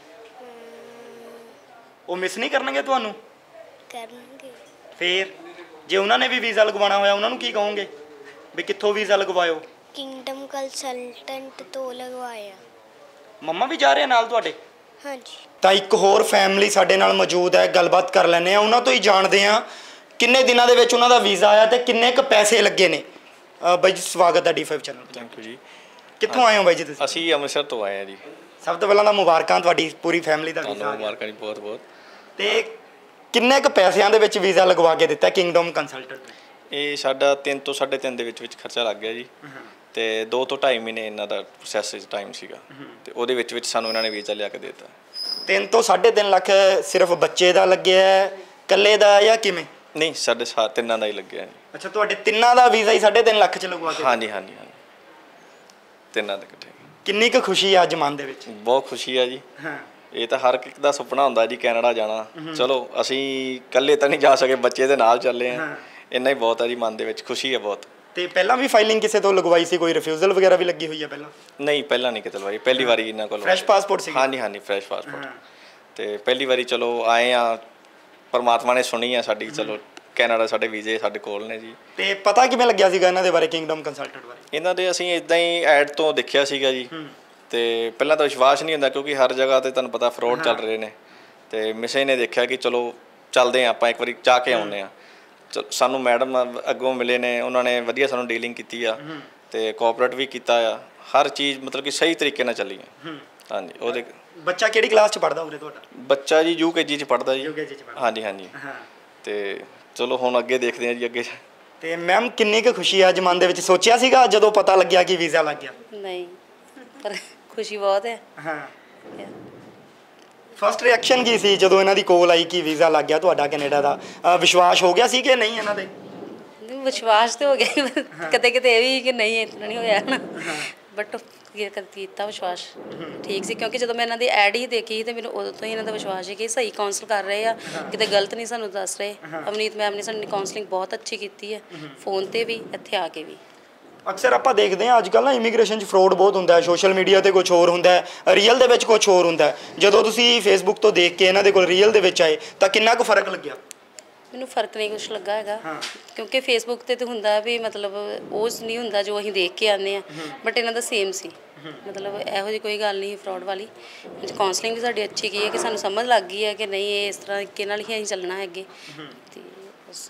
ਉਹ ਮਿਸ ਨਹੀਂ ਕਰਨਗੇ ਤੁਹਾਨੂੰ? ਕਰਨਗੇ। ਫੇਰ ਜੇ ਉਹਨਾਂ ਨੇ ਵੀ ਵੀਜ਼ਾ ਲਗਵਾਉਣਾ ਹੋਇਆ ਉਹਨਾਂ ਨੂੰ ਕੀ ਕਹੋਗੇ ਵੀ ਕਿੱਥੋਂ ਵੀਜ਼ਾ ਲਗਵਾਇਓ? ਕਿੰਗਡਮ ਕੰਸਲਟੈਂਟ ਤੋਂ ਲਗਵਾਇਆ। ਮੰਮਾ ਵੀ ਜਾ ਰਹੇ ਨਾਲ ਤੁਹਾਡੇ? ਹਾਂਜੀ। ਤਾਂ ਇੱਕ ਹੋਰ ਫੈਮਿਲੀ ਸਾਡੇ ਨਾਲ ਮੌਜੂਦ ਹੈ, ਗੱਲਬਾਤ ਕਰ ਲੈਂਦੇ ਆ, ਉਹਨਾਂ ਤੋਂ ਹੀ ਜਾਣਦੇ ਆ ਕਿੰਨੇ ਦਿਨਾਂ ਦੇ ਵਿੱਚ ਉਹਨਾਂ ਦਾ ਵੀਜ਼ਾ ਆਇਆ ਤੇ ਕਿੰਨੇ ਕੁ ਪੈਸੇ ਲੱਗੇ ਨੇ। ਬਾਈ ਜੀ ਸਵਾਗਤ ਹੈ D five channel. Thank you ਜੀ। ਕਿੱਥੋਂ ਆਏ ਹੋ ਬਾਈ ਜੀ ਤੁਸੀਂ? ਅਸੀਂ ਅੰਮ੍ਰਿਤਸਰ ਤੋਂ ਆਏ ਹਾਂ ਜੀ। ਸਭ ਤੋਂ ਪਹਿਲਾਂ ਤਾਂ ਮੁਬਾਰਕਾਂ ਤੁਹਾਡੀ ਪੂਰੀ ਫੈਮਿਲੀ ਦਾ ਵੀਜ਼ਾ। ਤੁਹਾਨੂੰ ਮੁਬਾਰਕਾਂ ਜੀ ਬਹੁਤ ਬਹੁਤ। ਤੇ ਕਿੰਨੇ ਕੁ ਪੈਸਿਆਂ ਦੇ ਵਿੱਚ ਵੀਜ਼ਾ ਲਗਵਾ ਕੇ ਦਿੱਤਾ ਕਿੰਗਡਮ ਕੰਸਲਟੈਂਟ ਨੇ? ਇਹ ਸਾਡਾ ਤਿੰਨ ਤੋਂ ਸਾਢੇ ਤਿੰਨ ਦੇ ਵਿੱਚ ਵਿੱਚ ਖਰਚਾ ਲੱਗ ਗਿਆ ਜੀ। ਤੇ ਦੋ ਤੋਂ ਢਾਈ ਮਹੀਨੇ ਇਹਨਾਂ ਦਾ ਪ੍ਰੋਸੈਸ ਟਾਈਮ ਸੀਗਾ ਤੇ ਉਹਦੇ ਵਿੱਚ ਵਿੱਚ ਸਾਨੂੰ ਇਹਨਾਂ ਨੇ ਵੀਜ਼ਾ ਲਿਆ ਕੇ ਦੇ ਦਿੱਤਾ। ਤਿੰਨ ਤੋਂ ਸਾਢੇ ਤਿੰਨ ਲੱਖ ਸਿਰਫ ਬੱਚੇ ਦਾ ਲੱਗਿਆ, ਇਕੱਲੇ ਦਾ ਜਾਂ ਕਿਵੇਂ? ਨਹੀਂ, ਸਾਡੇ ਸਾ ਤਿੰਨਾਂ ਦਾ ਹੀ ਲੱਗਿਆ ਜੀ। ਅੱਛਾ, ਤੁਹਾਡੇ ਤਿੰਨਾਂ ਦਾ ਵੀਜ਼ਾ ਹੀ ਸਾਢੇ ਤਿੰਨ ਲੱਖ ਚ ਲਗਵਾ ਕੇ? ਹਾਂਜੀ ਹਾਂਜੀ ਹਾਂਜੀ, ਤਿੰਨਾਂ ਦਾ ਇਕੱਠੇ। ਕਿੰਨੀ ਕੁ ਖੁਸ਼ੀ ਆ ਅੱਜ ਮਨ ਦੇ ਵਿੱਚ? ਬਹੁਤ ਖੁਸ਼ੀ ਆ ਜੀ। ਹਾਂ, ਇਹ ਤਾਂ ਹਰ ਇੱਕ ਦਾ ਸੁਪਨਾ ਹੁੰਦਾ ਜੀ ਕੈਨੇਡਾ ਜਾਣਾ। ਚਲੋ ਅਸੀਂ ਇਕੱਲੇ ਤਾਂ ਨਹੀਂ ਜਾ ਸਕੇ, ਬੱਚੇ ਦੇ ਨਾਲ ਚੱਲੇ ਆ, ਇੰਨਾ ਹੀ ਬਹੁਤ ਆ ਜੀ। ਮਨ ਦੇ ਵਿੱਚ ਖੁਸ਼ੀ ਹੈ ਬਹੁਤ। ਤੇ ਪਹਿਲਾਂ ਵੀ ਫਾਈਲਿੰਗ ਕਿਸੇ ਤੋਂ ਲਗਵਾਈ ਸੀ? ਕੋਈ ਰਿਫਿਊਜ਼ਲ ਵਗੈਰਾ ਵੀ ਲੱਗੀ ਹੋਈ ਹੈ ਪਹਿਲਾਂ? ਨਹੀਂ, ਪਹਿਲਾਂ ਨਹੀਂ ਕਿਤੇ ਲਵਾਈ, ਪਹਿਲੀ ਵਾਰੀ ਇਹਨਾਂ ਕੋਲ। ਫਰੈਸ਼ ਪਾਸਪੋਰਟ ਸੀ? ਹਾਂਜੀ ਹਾਂਜੀ, ਫਰੈਸ਼ ਪਾਸਪੋਰਟ। ਤੇ ਪਹਿਲੀ ਵਾਰੀ ਚਲੋ ਆਏ ਆ, ਪਰਮਾਤਮਾ ਨੇ ਸੁਣੀ ਆ ਸਾਡੀ। ਚਲੋ ਕੈਨੇਡਾ ਸਾਡੇ ਵੀਜ਼ੇ ਸਾਡੇ ਕੋਲ ਨੇ ਜੀ। ਤੇ ਪਤਾ ਕਿਵੇਂ ਲੱਗਿਆ ਸੀਗਾ ਇਹਨਾਂ ਦੇ ਬਾਰੇ, ਕਿੰਗਡਮ ਕੰਸਲਟੈਂਟ ਬਾਰੇ? ਇਹਨਾਂ ਦੇ ਅਸੀਂ ਇਦਾਂ ਹੀ ਐਡ ਤੋਂ ਦੇਖਿਆ ਸੀਗਾ ਜੀ। ਤੇ ਪਹਿਲਾਂ ਤਾਂ ਵਿਸ਼ਵਾਸ ਨਹੀਂ ਹੁੰਦਾ ਕਿਉਂਕਿ ਹਰ ਜਗ੍ਹਾ ਤੇ ਤੁਹਾਨੂੰ ਪਤਾ ਫਰੋਡ ਚੱਲ ਰਹੇ ਨੇ। ਤੇ ਮਿਸੇ ਨੇ ਦੇਖਿਆ ਕਿ ਚਲੋ ਚੱਲਦੇ ਆ ਆਪਾਂ, ਇੱਕ ਵਾਰੀ ਜਾ ਕੇ ਆਉਂਦੇ ਆ। ਸਾਨੂੰ ਮੈਡਮ ਅੱਗੋਂ ਮਿਲੇ ਨੇ, ਉਹਨਾਂ ਨੇ ਵਧੀਆ ਸਾਨੂੰ ਡੀਲਿੰਗ ਕੀਤੀ ਆ ਤੇ ਕੋਆਪਰੇਟ ਵੀ ਕੀਤਾ ਆ। ਹਰ ਚੀਜ਼ ਮਤਲਬ ਕਿ ਸਹੀ ਤਰੀਕੇ ਨਾਲ ਚੱਲੀ ਆ। ਹਾਂਜੀ। ਉਹਦੇ ਬੱਚਾ ਕਿਹੜੀ ਕਲਾਸ ਚ ਪੜ੍ਹਦਾ ਉਰੇ ਤੁਹਾਡਾ? ਬੱਚਾ ਜੀ ਯੂ ਕੇ ਜੀ ਚ ਪੜ੍ਹਦਾ ਜੀ। ਯੂ ਕੇ ਜੀ ਚ ਪੜ੍ਹਦਾ? ਹਾਂਜੀ ਹਾਂਜੀ। ਤੇ ਚਲੋ ਹੁਣ ਅੱਗੇ ਦੇਖਦੇ ਆ ਜੀ ਅੱਗੇ। ਤੇ ਮੈਮ ਕਿੰਨੀ ਕੁ ਖੁਸ਼ੀ ਆ ਅੱਜ ਮਨ ਦੇ ਵਿੱਚ? ਸੋਚਿਆ ਸੀਗਾ ਜਦੋਂ ਪਤਾ ਲੱਗਿਆ ਕਿ ਵੀਜ਼ਾ ਲੱਗ ਗਿਆ? ਨਹੀਂ, ਪਰ ਖੁਸ਼ੀ ਬਹੁਤ ਹੈ। ਹਾਂ। ਫਸਟ ਰਿਐਕਸ਼ਨ ਕੀ ਸੀ ਜਦੋਂ ਇਹਨਾਂ ਦੀ ਕੋਲ ਆਈ ਕਿ ਵੀਜ਼ਾ ਲੱਗ ਗਿਆ ਤੁਹਾਡਾ ਕੈਨੇਡਾ ਦਾ? ਵਿਸ਼ਵਾਸ ਹੋ ਗਿਆ ਸੀ ਕਿ ਨਹੀਂ ਇਹਨਾਂ ਦੇ? ਵਿਸ਼ਵਾਸ ਤੇ ਹੋ ਗਿਆ, ਕਿਤੇ ਕਿਤੇ ਇਹ ਵੀ ਕਿ ਨਹੀਂ ਇਤਨਾ ਨਹੀਂ ਹੋਇਆ ਨਾ, ਬਟ ਕੀਤਾ ਵਿਸ਼ਵਾਸ ਠੀਕ ਸੀ ਕਿਉਂਕਿ ਜਦੋਂ ਮੈਂ ਇਹਨਾਂ ਦੀ ਐਡ ਹੀ ਦੇਖੀ ਤੇ ਮੈਨੂੰ ਉਦੋਂ ਤੋਂ ਹੀ ਇਹਨਾਂ ਦਾ ਵਿਸ਼ਵਾਸ ਸੀ ਕਿ ਸਹੀ ਕਾਉਂਸਲ ਕਰ ਰਹੇ ਆ, ਕਿਤੇ ਗਲਤ ਨਹੀਂ ਸਾਨੂੰ ਦੱਸ ਰਹੇ। ਅਵਨੀਤ ਮੈਮ ਨੇ ਸਾਡੀ ਕਾਉਂਸਲਿੰਗ ਬਹੁਤ ਅੱਛੀ ਕੀਤੀ ਹੈ, ਫੋਨ ਤੇ ਵੀ ਇੱਥੇ ਆ ਕੇ ਵੀ। ਅਕਸਰ ਆਪਾਂ ਦੇਖਦੇ ਹਾਂ ਅੱਜ ਕੱਲ੍ਹ ਨਾ ਇਮੀਗ੍ਰੇਸ਼ਨ 'ਚ ਫਰੋਡ ਬਹੁਤ ਹੁੰਦਾ ਹੈ, ਸੋਸ਼ਲ ਮੀਡੀਆ 'ਤੇ ਕੁਛ ਹੋਰ ਹੁੰਦਾ ਹੈ, ਰੀਅਲ ਦੇ ਵਿੱਚ ਕੁਛ ਹੋਰ ਹੁੰਦਾ ਹੈ। ਜਦੋਂ ਤੁਸੀਂ ਫੇਸਬੁੱਕ ਤੋਂ ਦੇਖ ਕੇ ਇਹਨਾਂ ਦੇ ਕੋਲ ਰੀਅਲ ਦੇ ਵਿੱਚ ਆਏ ਤਾਂ ਕਿੰਨਾ ਕੁ ਫਰਕ ਲੱਗਿਆ? ਮੈਨੂੰ ਫਰਕ ਨਹੀਂ ਕੁਛ ਲੱਗਾ ਹੈਗਾ ਕਿਉਂਕਿ ਫੇਸਬੁੱਕ 'ਤੇ ਤਾਂ ਹੁੰਦਾ ਵੀ ਮਤਲਬ ਉਹ ਨਹੀਂ ਹੁੰਦਾ ਜੋ ਅਸੀਂ ਦੇਖ ਕੇ ਆਉਂਦੇ ਹਾਂ, ਬਟ ਇਹਨਾਂ ਦਾ ਸੇਮ ਸੀ। ਮਤਲਬ ਇਹੋ ਜਿਹੀ ਕੋਈ ਗੱਲ ਨਹੀਂ ਫਰੋਡ ਵਾਲੀ। ਕਾਉਂਸਲਿੰਗ ਵੀ ਸਾਡੀ ਅੱਛੀ ਕੀ ਹੈ ਕਿ ਸਾਨੂੰ ਸਮਝ ਲੱਗ ਗਈ ਹੈ ਕਿ ਨਹੀਂ ਇਹ ਇਸ ਤਰ੍ਹਾਂ ਤਰੀਕੇ ਨਾਲ ਹੀ ਅਸੀਂ ਚੱਲਣਾ ਹੈ ਅੱਗੇ। ਅਤੇ ਬਸ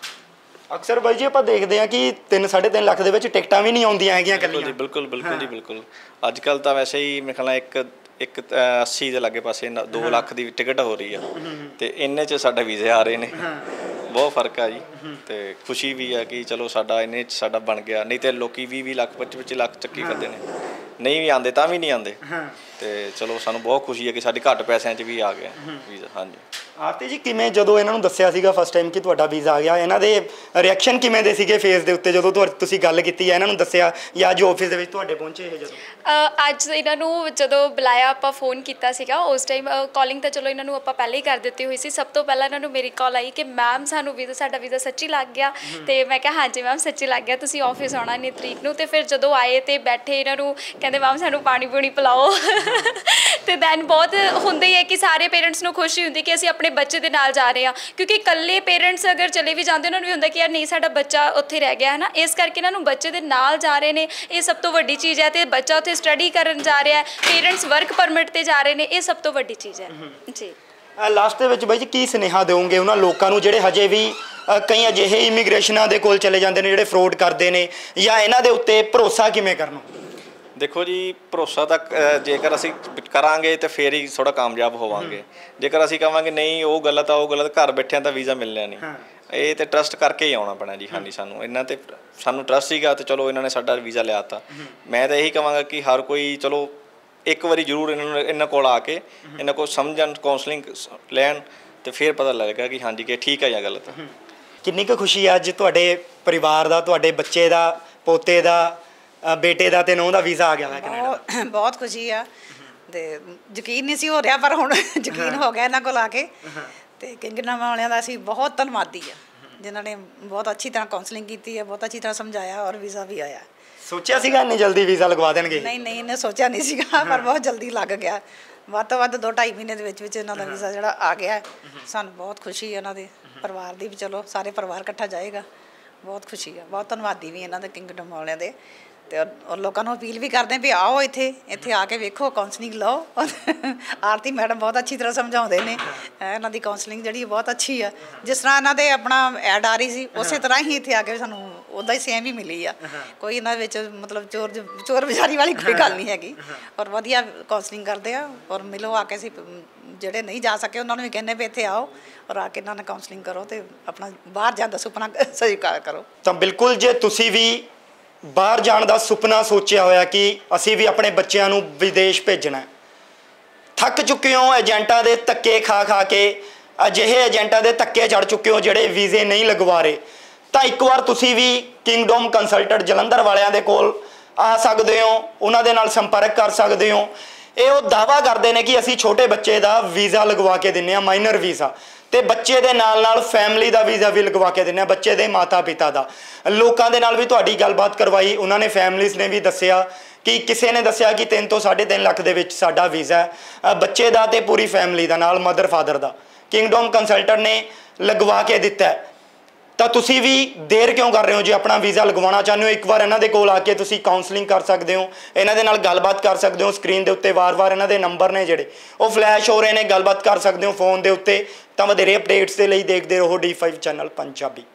ਅਕਸਰ ਬਾਈ ਜੀ ਆਪਾਂ ਦੇਖਦੇ ਹਾਂ ਕਿ ਤਿੰਨ ਸਾਢੇ ਤਿੰਨ ਲੱਖ ਦੇ ਵਿੱਚ ਟਿਕਟਾਂ ਵੀ ਨਹੀਂ ਆਉਂਦੀਆਂ ਹੈਗੀਆਂ ਇਕੱਲੀਆਂ। ਬਿਲਕੁਲ ਬਿਲਕੁਲ ਜੀ ਬਿਲਕੁਲ। ਅੱਜ ਕੱਲ੍ਹ ਤਾਂ ਵੈਸੇ ਹੀ ਮੇਰੇ ਖਿਆਲ ਇੱਕ ਇੱਕ ਅੱਸੀ ਦੇ ਲਾਗੇ ਪਾਸੇ ਦੋ ਲੱਖ ਦੀ ਟਿਕਟ ਹੋ ਰਹੀ ਆ ਤੇ ਇੰਨੇ 'ਚ ਸਾਡੇ ਵੀਜ਼ੇ ਆ ਰਹੇ ਨੇ। ਬਹੁਤ ਫਰਕ ਆ ਜੀ ਤੇ ਖੁਸ਼ੀ ਵੀ ਆ ਕਿ ਚਲੋ ਸਾਡਾ ਇੰਨੇ 'ਚ ਸਾਡਾ ਬਣ ਗਿਆ। ਨਹੀਂ ਤੇ ਲੋਕੀ ਵੀਹ ਵੀਹ ਲੱਖ ਪੱਚੀ ਪੱਚੀ ਲੱਖ ਚੱਕੀ ਫਿਰਦੇ ਨੇ, ਨਹੀਂ ਵੀ ਆਉਂਦੇ ਤਾਂ ਵੀ ਨਹੀਂ ਆਉਂਦੇ। ਤੇ ਚਲੋ ਸਾਨੂੰ ਬਹੁਤ ਖੁਸ਼ੀ ਹੈ ਕਿ ਸਾਡੀ ਘੱਟ ਪੈਸਿਆਂ 'ਚ ਵੀ ਆ ਗਿਆ ਵੀਜ਼ਾ। ਹਾਂਜੀ। ਆਰਤੀ ਜੀ ਕਿਵੇਂ ਜਦੋਂ ਇਹਨਾਂ ਨੂੰ ਦੱਸਿਆ ਸੀਗਾ ਫਸਟ ਟਾਈਮ ਕਿ ਤੁਹਾਡਾ ਵੀਜ਼ਾ ਆ ਗਿਆ, ਇਹਨਾਂ ਦੇ ਰਿਐਕਸ਼ਨ ਕਿਵੇਂ ਦੇ ਸੀਗੇ ਫੇਸ ਦੇ ਉੱਤੇ ਜਦੋਂ ਤੁਸੀਂ ਗੱਲ ਕੀਤੀ ਹੈ ਇਹਨਾਂ ਨੂੰ ਦੱਸਿਆ ਜਾਂ ਅੱਜ ਆਫਿਸ ਦੇ ਵਿੱਚ ਤੁਹਾਡੇ ਪਹੁੰਚੇ ਇਹ? ਜਦੋਂ ਅੱਜ ਇਹਨਾਂ ਨੂੰ ਜਦੋਂ ਬੁਲਾਇਆ ਆਪਾਂ ਫੋਨ ਕੀਤਾ ਸੀਗਾ ਉਸ ਟਾਈਮ ਕਾਲਿੰਗ ਤਾਂ ਚਲੋ ਇਹਨਾਂ ਨੂੰ ਆਪਾਂ ਪਹਿਲਾਂ ਹੀ ਕਰ ਦਿੱਤੀ ਹੋਈ ਸੀ। ਸਭ ਤੋਂ ਪਹਿਲਾਂ ਇਹਨਾਂ ਨੂੰ ਮੇਰੀ ਕਾਲ ਆਈ ਕਿ ਮੈਮ ਸਾਨੂੰ ਵੀਜ਼ਾ ਸਾਡਾ ਵੀਜ਼ਾ ਸੱਚੀ ਲੱਗ ਗਿਆ। ਤੇ ਮੈਂ ਕਿਹਾ ਹਾਂਜੀ ਮੈਮ ਸੱਚੀ ਲੱਗ ਗਿਆ, ਤੁਸੀਂ ਆਫਿਸ ਆਉਣਾ ਇੰਨੀ ਤਰੀਕ ਨੂੰ। ਤੇ ਫਿਰ ਜਦੋਂ ਆਏ ਤੇ ਬੈਠੇ ਇਹਨਾਂ ਨੂੰ ਕਹਿੰਦੇ ਮੈਮ ਸਾਨੂੰ ਪਾਣੀ ਪੂਣੀ ਪਿਲਾਓ। ਤੇ ਦੈਨ ਬਹੁਤ ਹੁੰਦਾ ਹੀ ਹੈ ਕਿ ਸਾਰੇ ਪੇਰੈਂਟਸ ਨੂੰ ਖੁਸ਼ੀ ਹੁੰਦੀ ਕਿ ਅਸੀਂ ਆਪਣੇ ਬੱਚੇ ਦੇ ਨਾਲ ਜਾ ਰਹੇ ਹਾਂ, ਕਿਉਂਕਿ ਇਕੱਲੇ ਪੇਰੈਂਟਸ ਅਗਰ ਚਲੇ ਵੀ ਜਾਂਦੇ ਉਹਨਾਂ ਨੂੰ ਵੀ ਹੁੰਦਾ ਕਿ ਯਾਰ ਨਹੀਂ ਸਾਡਾ ਬੱਚਾ ਉੱਥੇ ਰਹਿ ਗਿਆ ਹੈ ਨਾ। ਇਸ ਕਰਕੇ ਇਹਨਾਂ ਨੂੰ ਬੱਚੇ ਦੇ ਨਾਲ ਜਾ ਰਹੇ ਨੇ, ਇਹ ਸਭ ਤੋਂ ਵੱਡੀ ਚੀਜ਼ ਹੈ। ਤੇ ਬੱਚਾ ਉੱਥੇ ਸਟੱਡੀ ਕਰਨ ਜਾ ਰਿਹਾ, ਪੇਰੈਂਟਸ ਵਰਕ ਪਰਮਿਟ ਤੇ ਜਾ ਰਹੇ ਨੇ, ਇਹ ਸਭ ਤੋਂ ਵੱਡੀ ਚੀਜ਼ ਹੈ ਜੀ। ਲਾਸਟ ਦੇ ਵਿੱਚ ਬਾਈ ਜੀ ਕੀ ਸੁਨੇਹਾ ਦਿਓਗੇ ਉਹਨਾਂ ਲੋਕਾਂ ਨੂੰ ਜਿਹੜੇ ਹਜੇ ਵੀ ਕਈ ਅਜਿਹੇ ਇਮੀਗ੍ਰੇਸ਼ਨਾਂ ਦੇ ਕੋਲ ਚਲੇ ਜਾਂਦੇ ਨੇ ਜਿਹੜੇ ਫਰੋਡ ਕਰਦੇ ਨੇ, ਜਾਂ ਇਹਨਾਂ ਦੇ ਉੱਤੇ ਭਰੋਸਾ ਕਿਵੇਂ ਕਰਨਾ? ਦੇਖੋ ਜੀ, ਭਰੋਸਾ ਤਾਂ ਜੇਕਰ ਅਸੀਂ ਕਰਾਂਗੇ ਤਾਂ ਫੇਰ ਹੀ ਥੋੜ੍ਹਾ ਕਾਮਯਾਬ ਹੋਵਾਂਗੇ। ਜੇਕਰ ਅਸੀਂ ਕਹਾਂਗੇ ਨਹੀਂ ਉਹ ਗਲਤ ਆ ਉਹ ਗਲਤ, ਘਰ ਬੈਠਿਆਂ ਤਾਂ ਵੀਜ਼ਾ ਮਿਲਣਾ ਨਹੀਂ। ਇਹ ਤਾਂ ਟਰਸਟ ਕਰਕੇ ਹੀ ਆਉਣਾ ਪੈਣਾ ਜੀ। ਹਾਂਜੀ, ਸਾਨੂੰ ਇਹਨਾਂ 'ਤੇ ਸਾਨੂੰ ਟਰਸਟ ਸੀਗਾ ਤੇ ਚਲੋ ਇਹਨਾਂ ਨੇ ਸਾਡਾ ਵੀਜ਼ਾ ਲਿਆ ਤਾ। ਮੈਂ ਤਾਂ ਇਹੀ ਕਹਾਂਗਾ ਕਿ ਹਰ ਕੋਈ ਚਲੋ ਇੱਕ ਵਾਰੀ ਜ਼ਰੂਰ ਇਹਨਾਂ ਨੂੰ ਇਹਨਾਂ ਕੋਲ ਆ ਕੇ ਇਹਨਾਂ ਕੋਲ ਸਮਝਣ, ਕਾਉਂਸਲਿੰਗ ਲੈਣ ਤੇ ਫਿਰ ਪਤਾ ਲੱਗੇਗਾ ਕਿ ਹਾਂਜੀ ਕਿ ਠੀਕ ਹੈ ਜਾਂ ਗਲਤ ਹੈ। ਕਿੰਨੀ ਕੁ ਖੁਸ਼ੀ ਅੱਜ ਤੁਹਾਡੇ ਪਰਿਵਾਰ ਦਾ, ਤੁਹਾਡੇ ਬੱਚੇ ਦਾ, ਪੋਤੇ ਦਾ, ਬੇਟੇ ਦਾ ਤੇ ਨੂੰਹ ਦਾ ਵੀਜ਼ਾ ਆ ਗਿਆ ਹੈ ਕੈਨੇਡਾ? ਬਹੁਤ ਖੁਸ਼ੀ ਆ ਤੇ ਯਕੀਨ ਨਹੀਂ ਸੀ ਹੋ ਰਿਹਾ, ਪਰ ਹੁਣ ਯਕੀਨ ਹੋ ਗਿਆ ਇਹਨਾਂ ਕੋਲ ਆ ਕੇ। ਤੇ ਕਿੰਗਡਮ ਵਾਲਿਆਂ ਦਾ ਅਸੀਂ ਬਹੁਤ ਧੰਨਵਾਦੀ ਆ ਜਿਨ੍ਹਾਂ ਨੇ ਬਹੁਤ ਅੱਛੀ ਤਰ੍ਹਾਂ ਕਾਉਂਸਲਿੰਗ ਕੀਤੀ ਹੈ, ਬਹੁਤ ਅੱਛੀ ਤਰ੍ਹਾਂ ਸਮਝਾਇਆ ਔਰ ਵੀਜ਼ਾ ਵੀ ਆਇਆ। ਸੋਚਿਆ ਸੀਗਾ ਇੰਨੀ ਜਲਦੀ ਵੀਜ਼ਾ ਲਗਵਾ ਦੇਣਗੇ? ਨਹੀਂ ਨਹੀਂ, ਇਹਨੇ ਸੋਚਿਆ ਨਹੀਂ ਸੀਗਾ, ਪਰ ਬਹੁਤ ਜਲਦੀ ਲੱਗ ਗਿਆ। ਵੱਧ ਤੋਂ ਵੱਧ ਦੋ ਢਾਈ ਮਹੀਨੇ ਦੇ ਵਿੱਚ ਵਿੱਚ ਇਹਨਾਂ ਦਾ ਵੀਜ਼ਾ ਜਿਹੜਾ ਆ ਗਿਆ। ਸਾਨੂੰ ਬਹੁਤ ਖੁਸ਼ੀ ਹੈ ਇਹਨਾਂ ਦੇ ਪਰਿਵਾਰ ਦੀ ਵੀ, ਚਲੋ ਸਾਰੇ ਪਰਿਵਾਰ ਇਕੱਠਾ ਜਾਏਗਾ। ਬਹੁਤ ਖੁਸ਼ੀ ਆ, ਬਹੁਤ ਧੰਨਵਾਦੀ ਵੀ ਇਹਨਾਂ ਦੇ ਕਿੰਗਡਮ ਵਾਲਿਆਂ ਦੇ। ਤੇ ਔਰ ਲੋਕਾਂ ਨੂੰ ਅਪੀਲ ਵੀ ਕਰਦੇ ਵੀ ਆਓ ਇੱਥੇ ਇੱਥੇ ਆ ਕੇ ਵੇਖੋ, ਕਾਉਂਸਲਿੰਗ ਲਓ। ਆਰਤੀ ਮੈਡਮ ਬਹੁਤ ਅੱਛੀ ਤਰ੍ਹਾਂ ਸਮਝਾਉਂਦੇ ਨੇ। ਇਹਨਾਂ ਦੀ ਕਾਉਂਸਲਿੰਗ ਜਿਹੜੀ ਬਹੁਤ ਅੱਛੀ ਆ। ਜਿਸ ਤਰ੍ਹਾਂ ਇਹਨਾਂ ਦੇ ਆਪਣਾ ਐਡ ਆ ਰਹੀ ਸੀ ਉਸੇ ਤਰ੍ਹਾਂ ਹੀ ਇੱਥੇ ਆ ਕੇ ਸਾਨੂੰ ਉੱਦਾਂ ਹੀ ਸੇਮ ਹੀ ਮਿਲੀ ਆ। ਕੋਈ ਇਹਨਾਂ ਵਿੱਚ ਮਤਲਬ ਚੋਰ ਚੋਰ ਬਜ਼ਾਰੀ ਵਾਲੀ ਕੋਈ ਗੱਲ ਨਹੀਂ ਹੈਗੀ। ਔਰ ਵਧੀਆ ਕਾਉਂਸਲਿੰਗ ਕਰਦੇ ਆ। ਔਰ ਮਿਲੋ ਆ ਕੇ ਅਸੀਂ ਜਿਹੜੇ ਨਹੀਂ ਜਾ ਸਕੇ ਉਹਨਾਂ ਨੂੰ ਵੀ ਕਹਿੰਦੇ ਵੀ ਇੱਥੇ ਆਓ ਔਰ ਆ ਕੇ ਇਹਨਾਂ ਨਾਲ ਕਾਉਂਸਲਿੰਗ ਕਰੋ ਤੇ ਆਪਣਾ ਬਾਹਰ ਜਾਣ ਦਾ ਸੁਪਨਾ ਸਵੀਕਾਰ ਕਰੋ। ਤਾਂ ਬਿਲਕੁਲ ਜੇ ਤੁਸੀਂ ਵੀ ਬਾਹਰ ਜਾਣ ਦਾ ਸੁਪਨਾ ਸੋਚਿਆ ਹੋਇਆ ਕਿ ਅਸੀਂ ਵੀ ਆਪਣੇ ਬੱਚਿਆਂ ਨੂੰ ਵਿਦੇਸ਼ ਭੇਜਣਾ, ਥੱਕ ਚੁੱਕੇ ਹੋ ਏਜੰਟਾਂ ਦੇ ਧੱਕੇ ਖਾ ਖਾ ਕੇ, ਅਜਿਹੇ ਏਜੰਟਾਂ ਦੇ ਧੱਕੇ ਚੜ ਚੁੱਕੇ ਹੋ ਜਿਹੜੇ ਵੀਜ਼ੇ ਨਹੀਂ ਲਗਵਾ ਰਹੇ, ਤਾਂ ਇੱਕ ਵਾਰ ਤੁਸੀਂ ਵੀ ਕਿੰਗਡਮ ਕੰਸਲਟੈਂਟ ਜਲੰਧਰ ਵਾਲਿਆਂ ਦੇ ਕੋਲ ਆ ਸਕਦੇ ਹੋ, ਉਹਨਾਂ ਦੇ ਨਾਲ ਸੰਪਰਕ ਕਰ ਸਕਦੇ ਹੋ। ਇਹ ਉਹ ਦਾਅਵਾ ਕਰਦੇ ਨੇ ਕਿ ਅਸੀਂ ਛੋਟੇ ਬੱਚੇ ਦਾ ਵੀਜ਼ਾ ਲਗਵਾ ਕੇ ਦਿੰਦੇ ਹਾਂ, ਮਾਈਨਰ ਵੀਜ਼ਾ, ਤੇ ਬੱਚੇ ਦੇ ਨਾਲ ਨਾਲ ਫੈਮਿਲੀ ਦਾ ਵੀਜ਼ਾ ਵੀ ਲਗਵਾ ਕੇ ਦਿੰਦੇ ਹਾਂ, ਬੱਚੇ ਦੇ ਮਾਤਾ ਪਿਤਾ ਦਾ। ਲੋਕਾਂ ਦੇ ਨਾਲ ਵੀ ਤੁਹਾਡੀ ਗੱਲਬਾਤ ਕਰਵਾਈ, ਉਹਨਾਂ ਨੇ ਫੈਮਲੀਜ਼ ਨੇ ਵੀ ਦੱਸਿਆ ਕਿ ਕਿਸੇ ਨੇ ਦੱਸਿਆ ਕਿ ਤਿੰਨ ਤੋਂ ਸਾਢੇ ਤਿੰਨ ਲੱਖ ਦੇ ਵਿੱਚ ਸਾਡਾ ਵੀਜ਼ਾ ਹੈ ਬੱਚੇ ਦਾ ਤੇ ਪੂਰੀ ਫੈਮਿਲੀ ਦਾ, ਨਾਲ ਮਦਰ ਫਾਦਰ ਦਾ। ਕਿੰਗਡਮ ਕੰਸਲਟੈਂਟ ਨੇ ਲਗਵਾ ਕੇ ਦਿੱਤਾ। ਤਾਂ ਤੁਸੀਂ ਵੀ ਦੇਰ ਕਿਉਂ ਕਰ ਰਹੇ ਹੋ? ਜੇ ਆਪਣਾ ਵੀਜ਼ਾ ਲਗਵਾਉਣਾ ਚਾਹੁੰਦੇ ਹੋ, ਇੱਕ ਵਾਰ ਇਹਨਾਂ ਦੇ ਕੋਲ ਆ ਕੇ ਤੁਸੀਂ ਕਾਉਂਸਲਿੰਗ ਕਰ ਸਕਦੇ ਹੋ, ਇਹਨਾਂ ਦੇ ਨਾਲ ਗੱਲਬਾਤ ਕਰ ਸਕਦੇ ਹੋ। ਸਕਰੀਨ ਦੇ ਉੱਤੇ ਵਾਰ-ਵਾਰ ਇਹਨਾਂ ਦੇ ਨੰਬਰ ਨੇ ਜਿਹੜੇ ਉਹ ਫਲੈਸ਼ ਹੋ ਰਹੇ ਨੇ, ਗੱਲਬਾਤ ਕਰ ਸਕਦੇ ਹੋ ਫੋਨ ਦੇ ਉੱਤੇ। ਤਾਂ ਵਧੇਰੇ ਅਪਡੇਟਸ ਦੇ ਲਈ ਦੇਖਦੇ ਰਹੋ ਡੀ ਫਾਈਵ ਚੈਨਲ ਪੰਜਾਬੀ।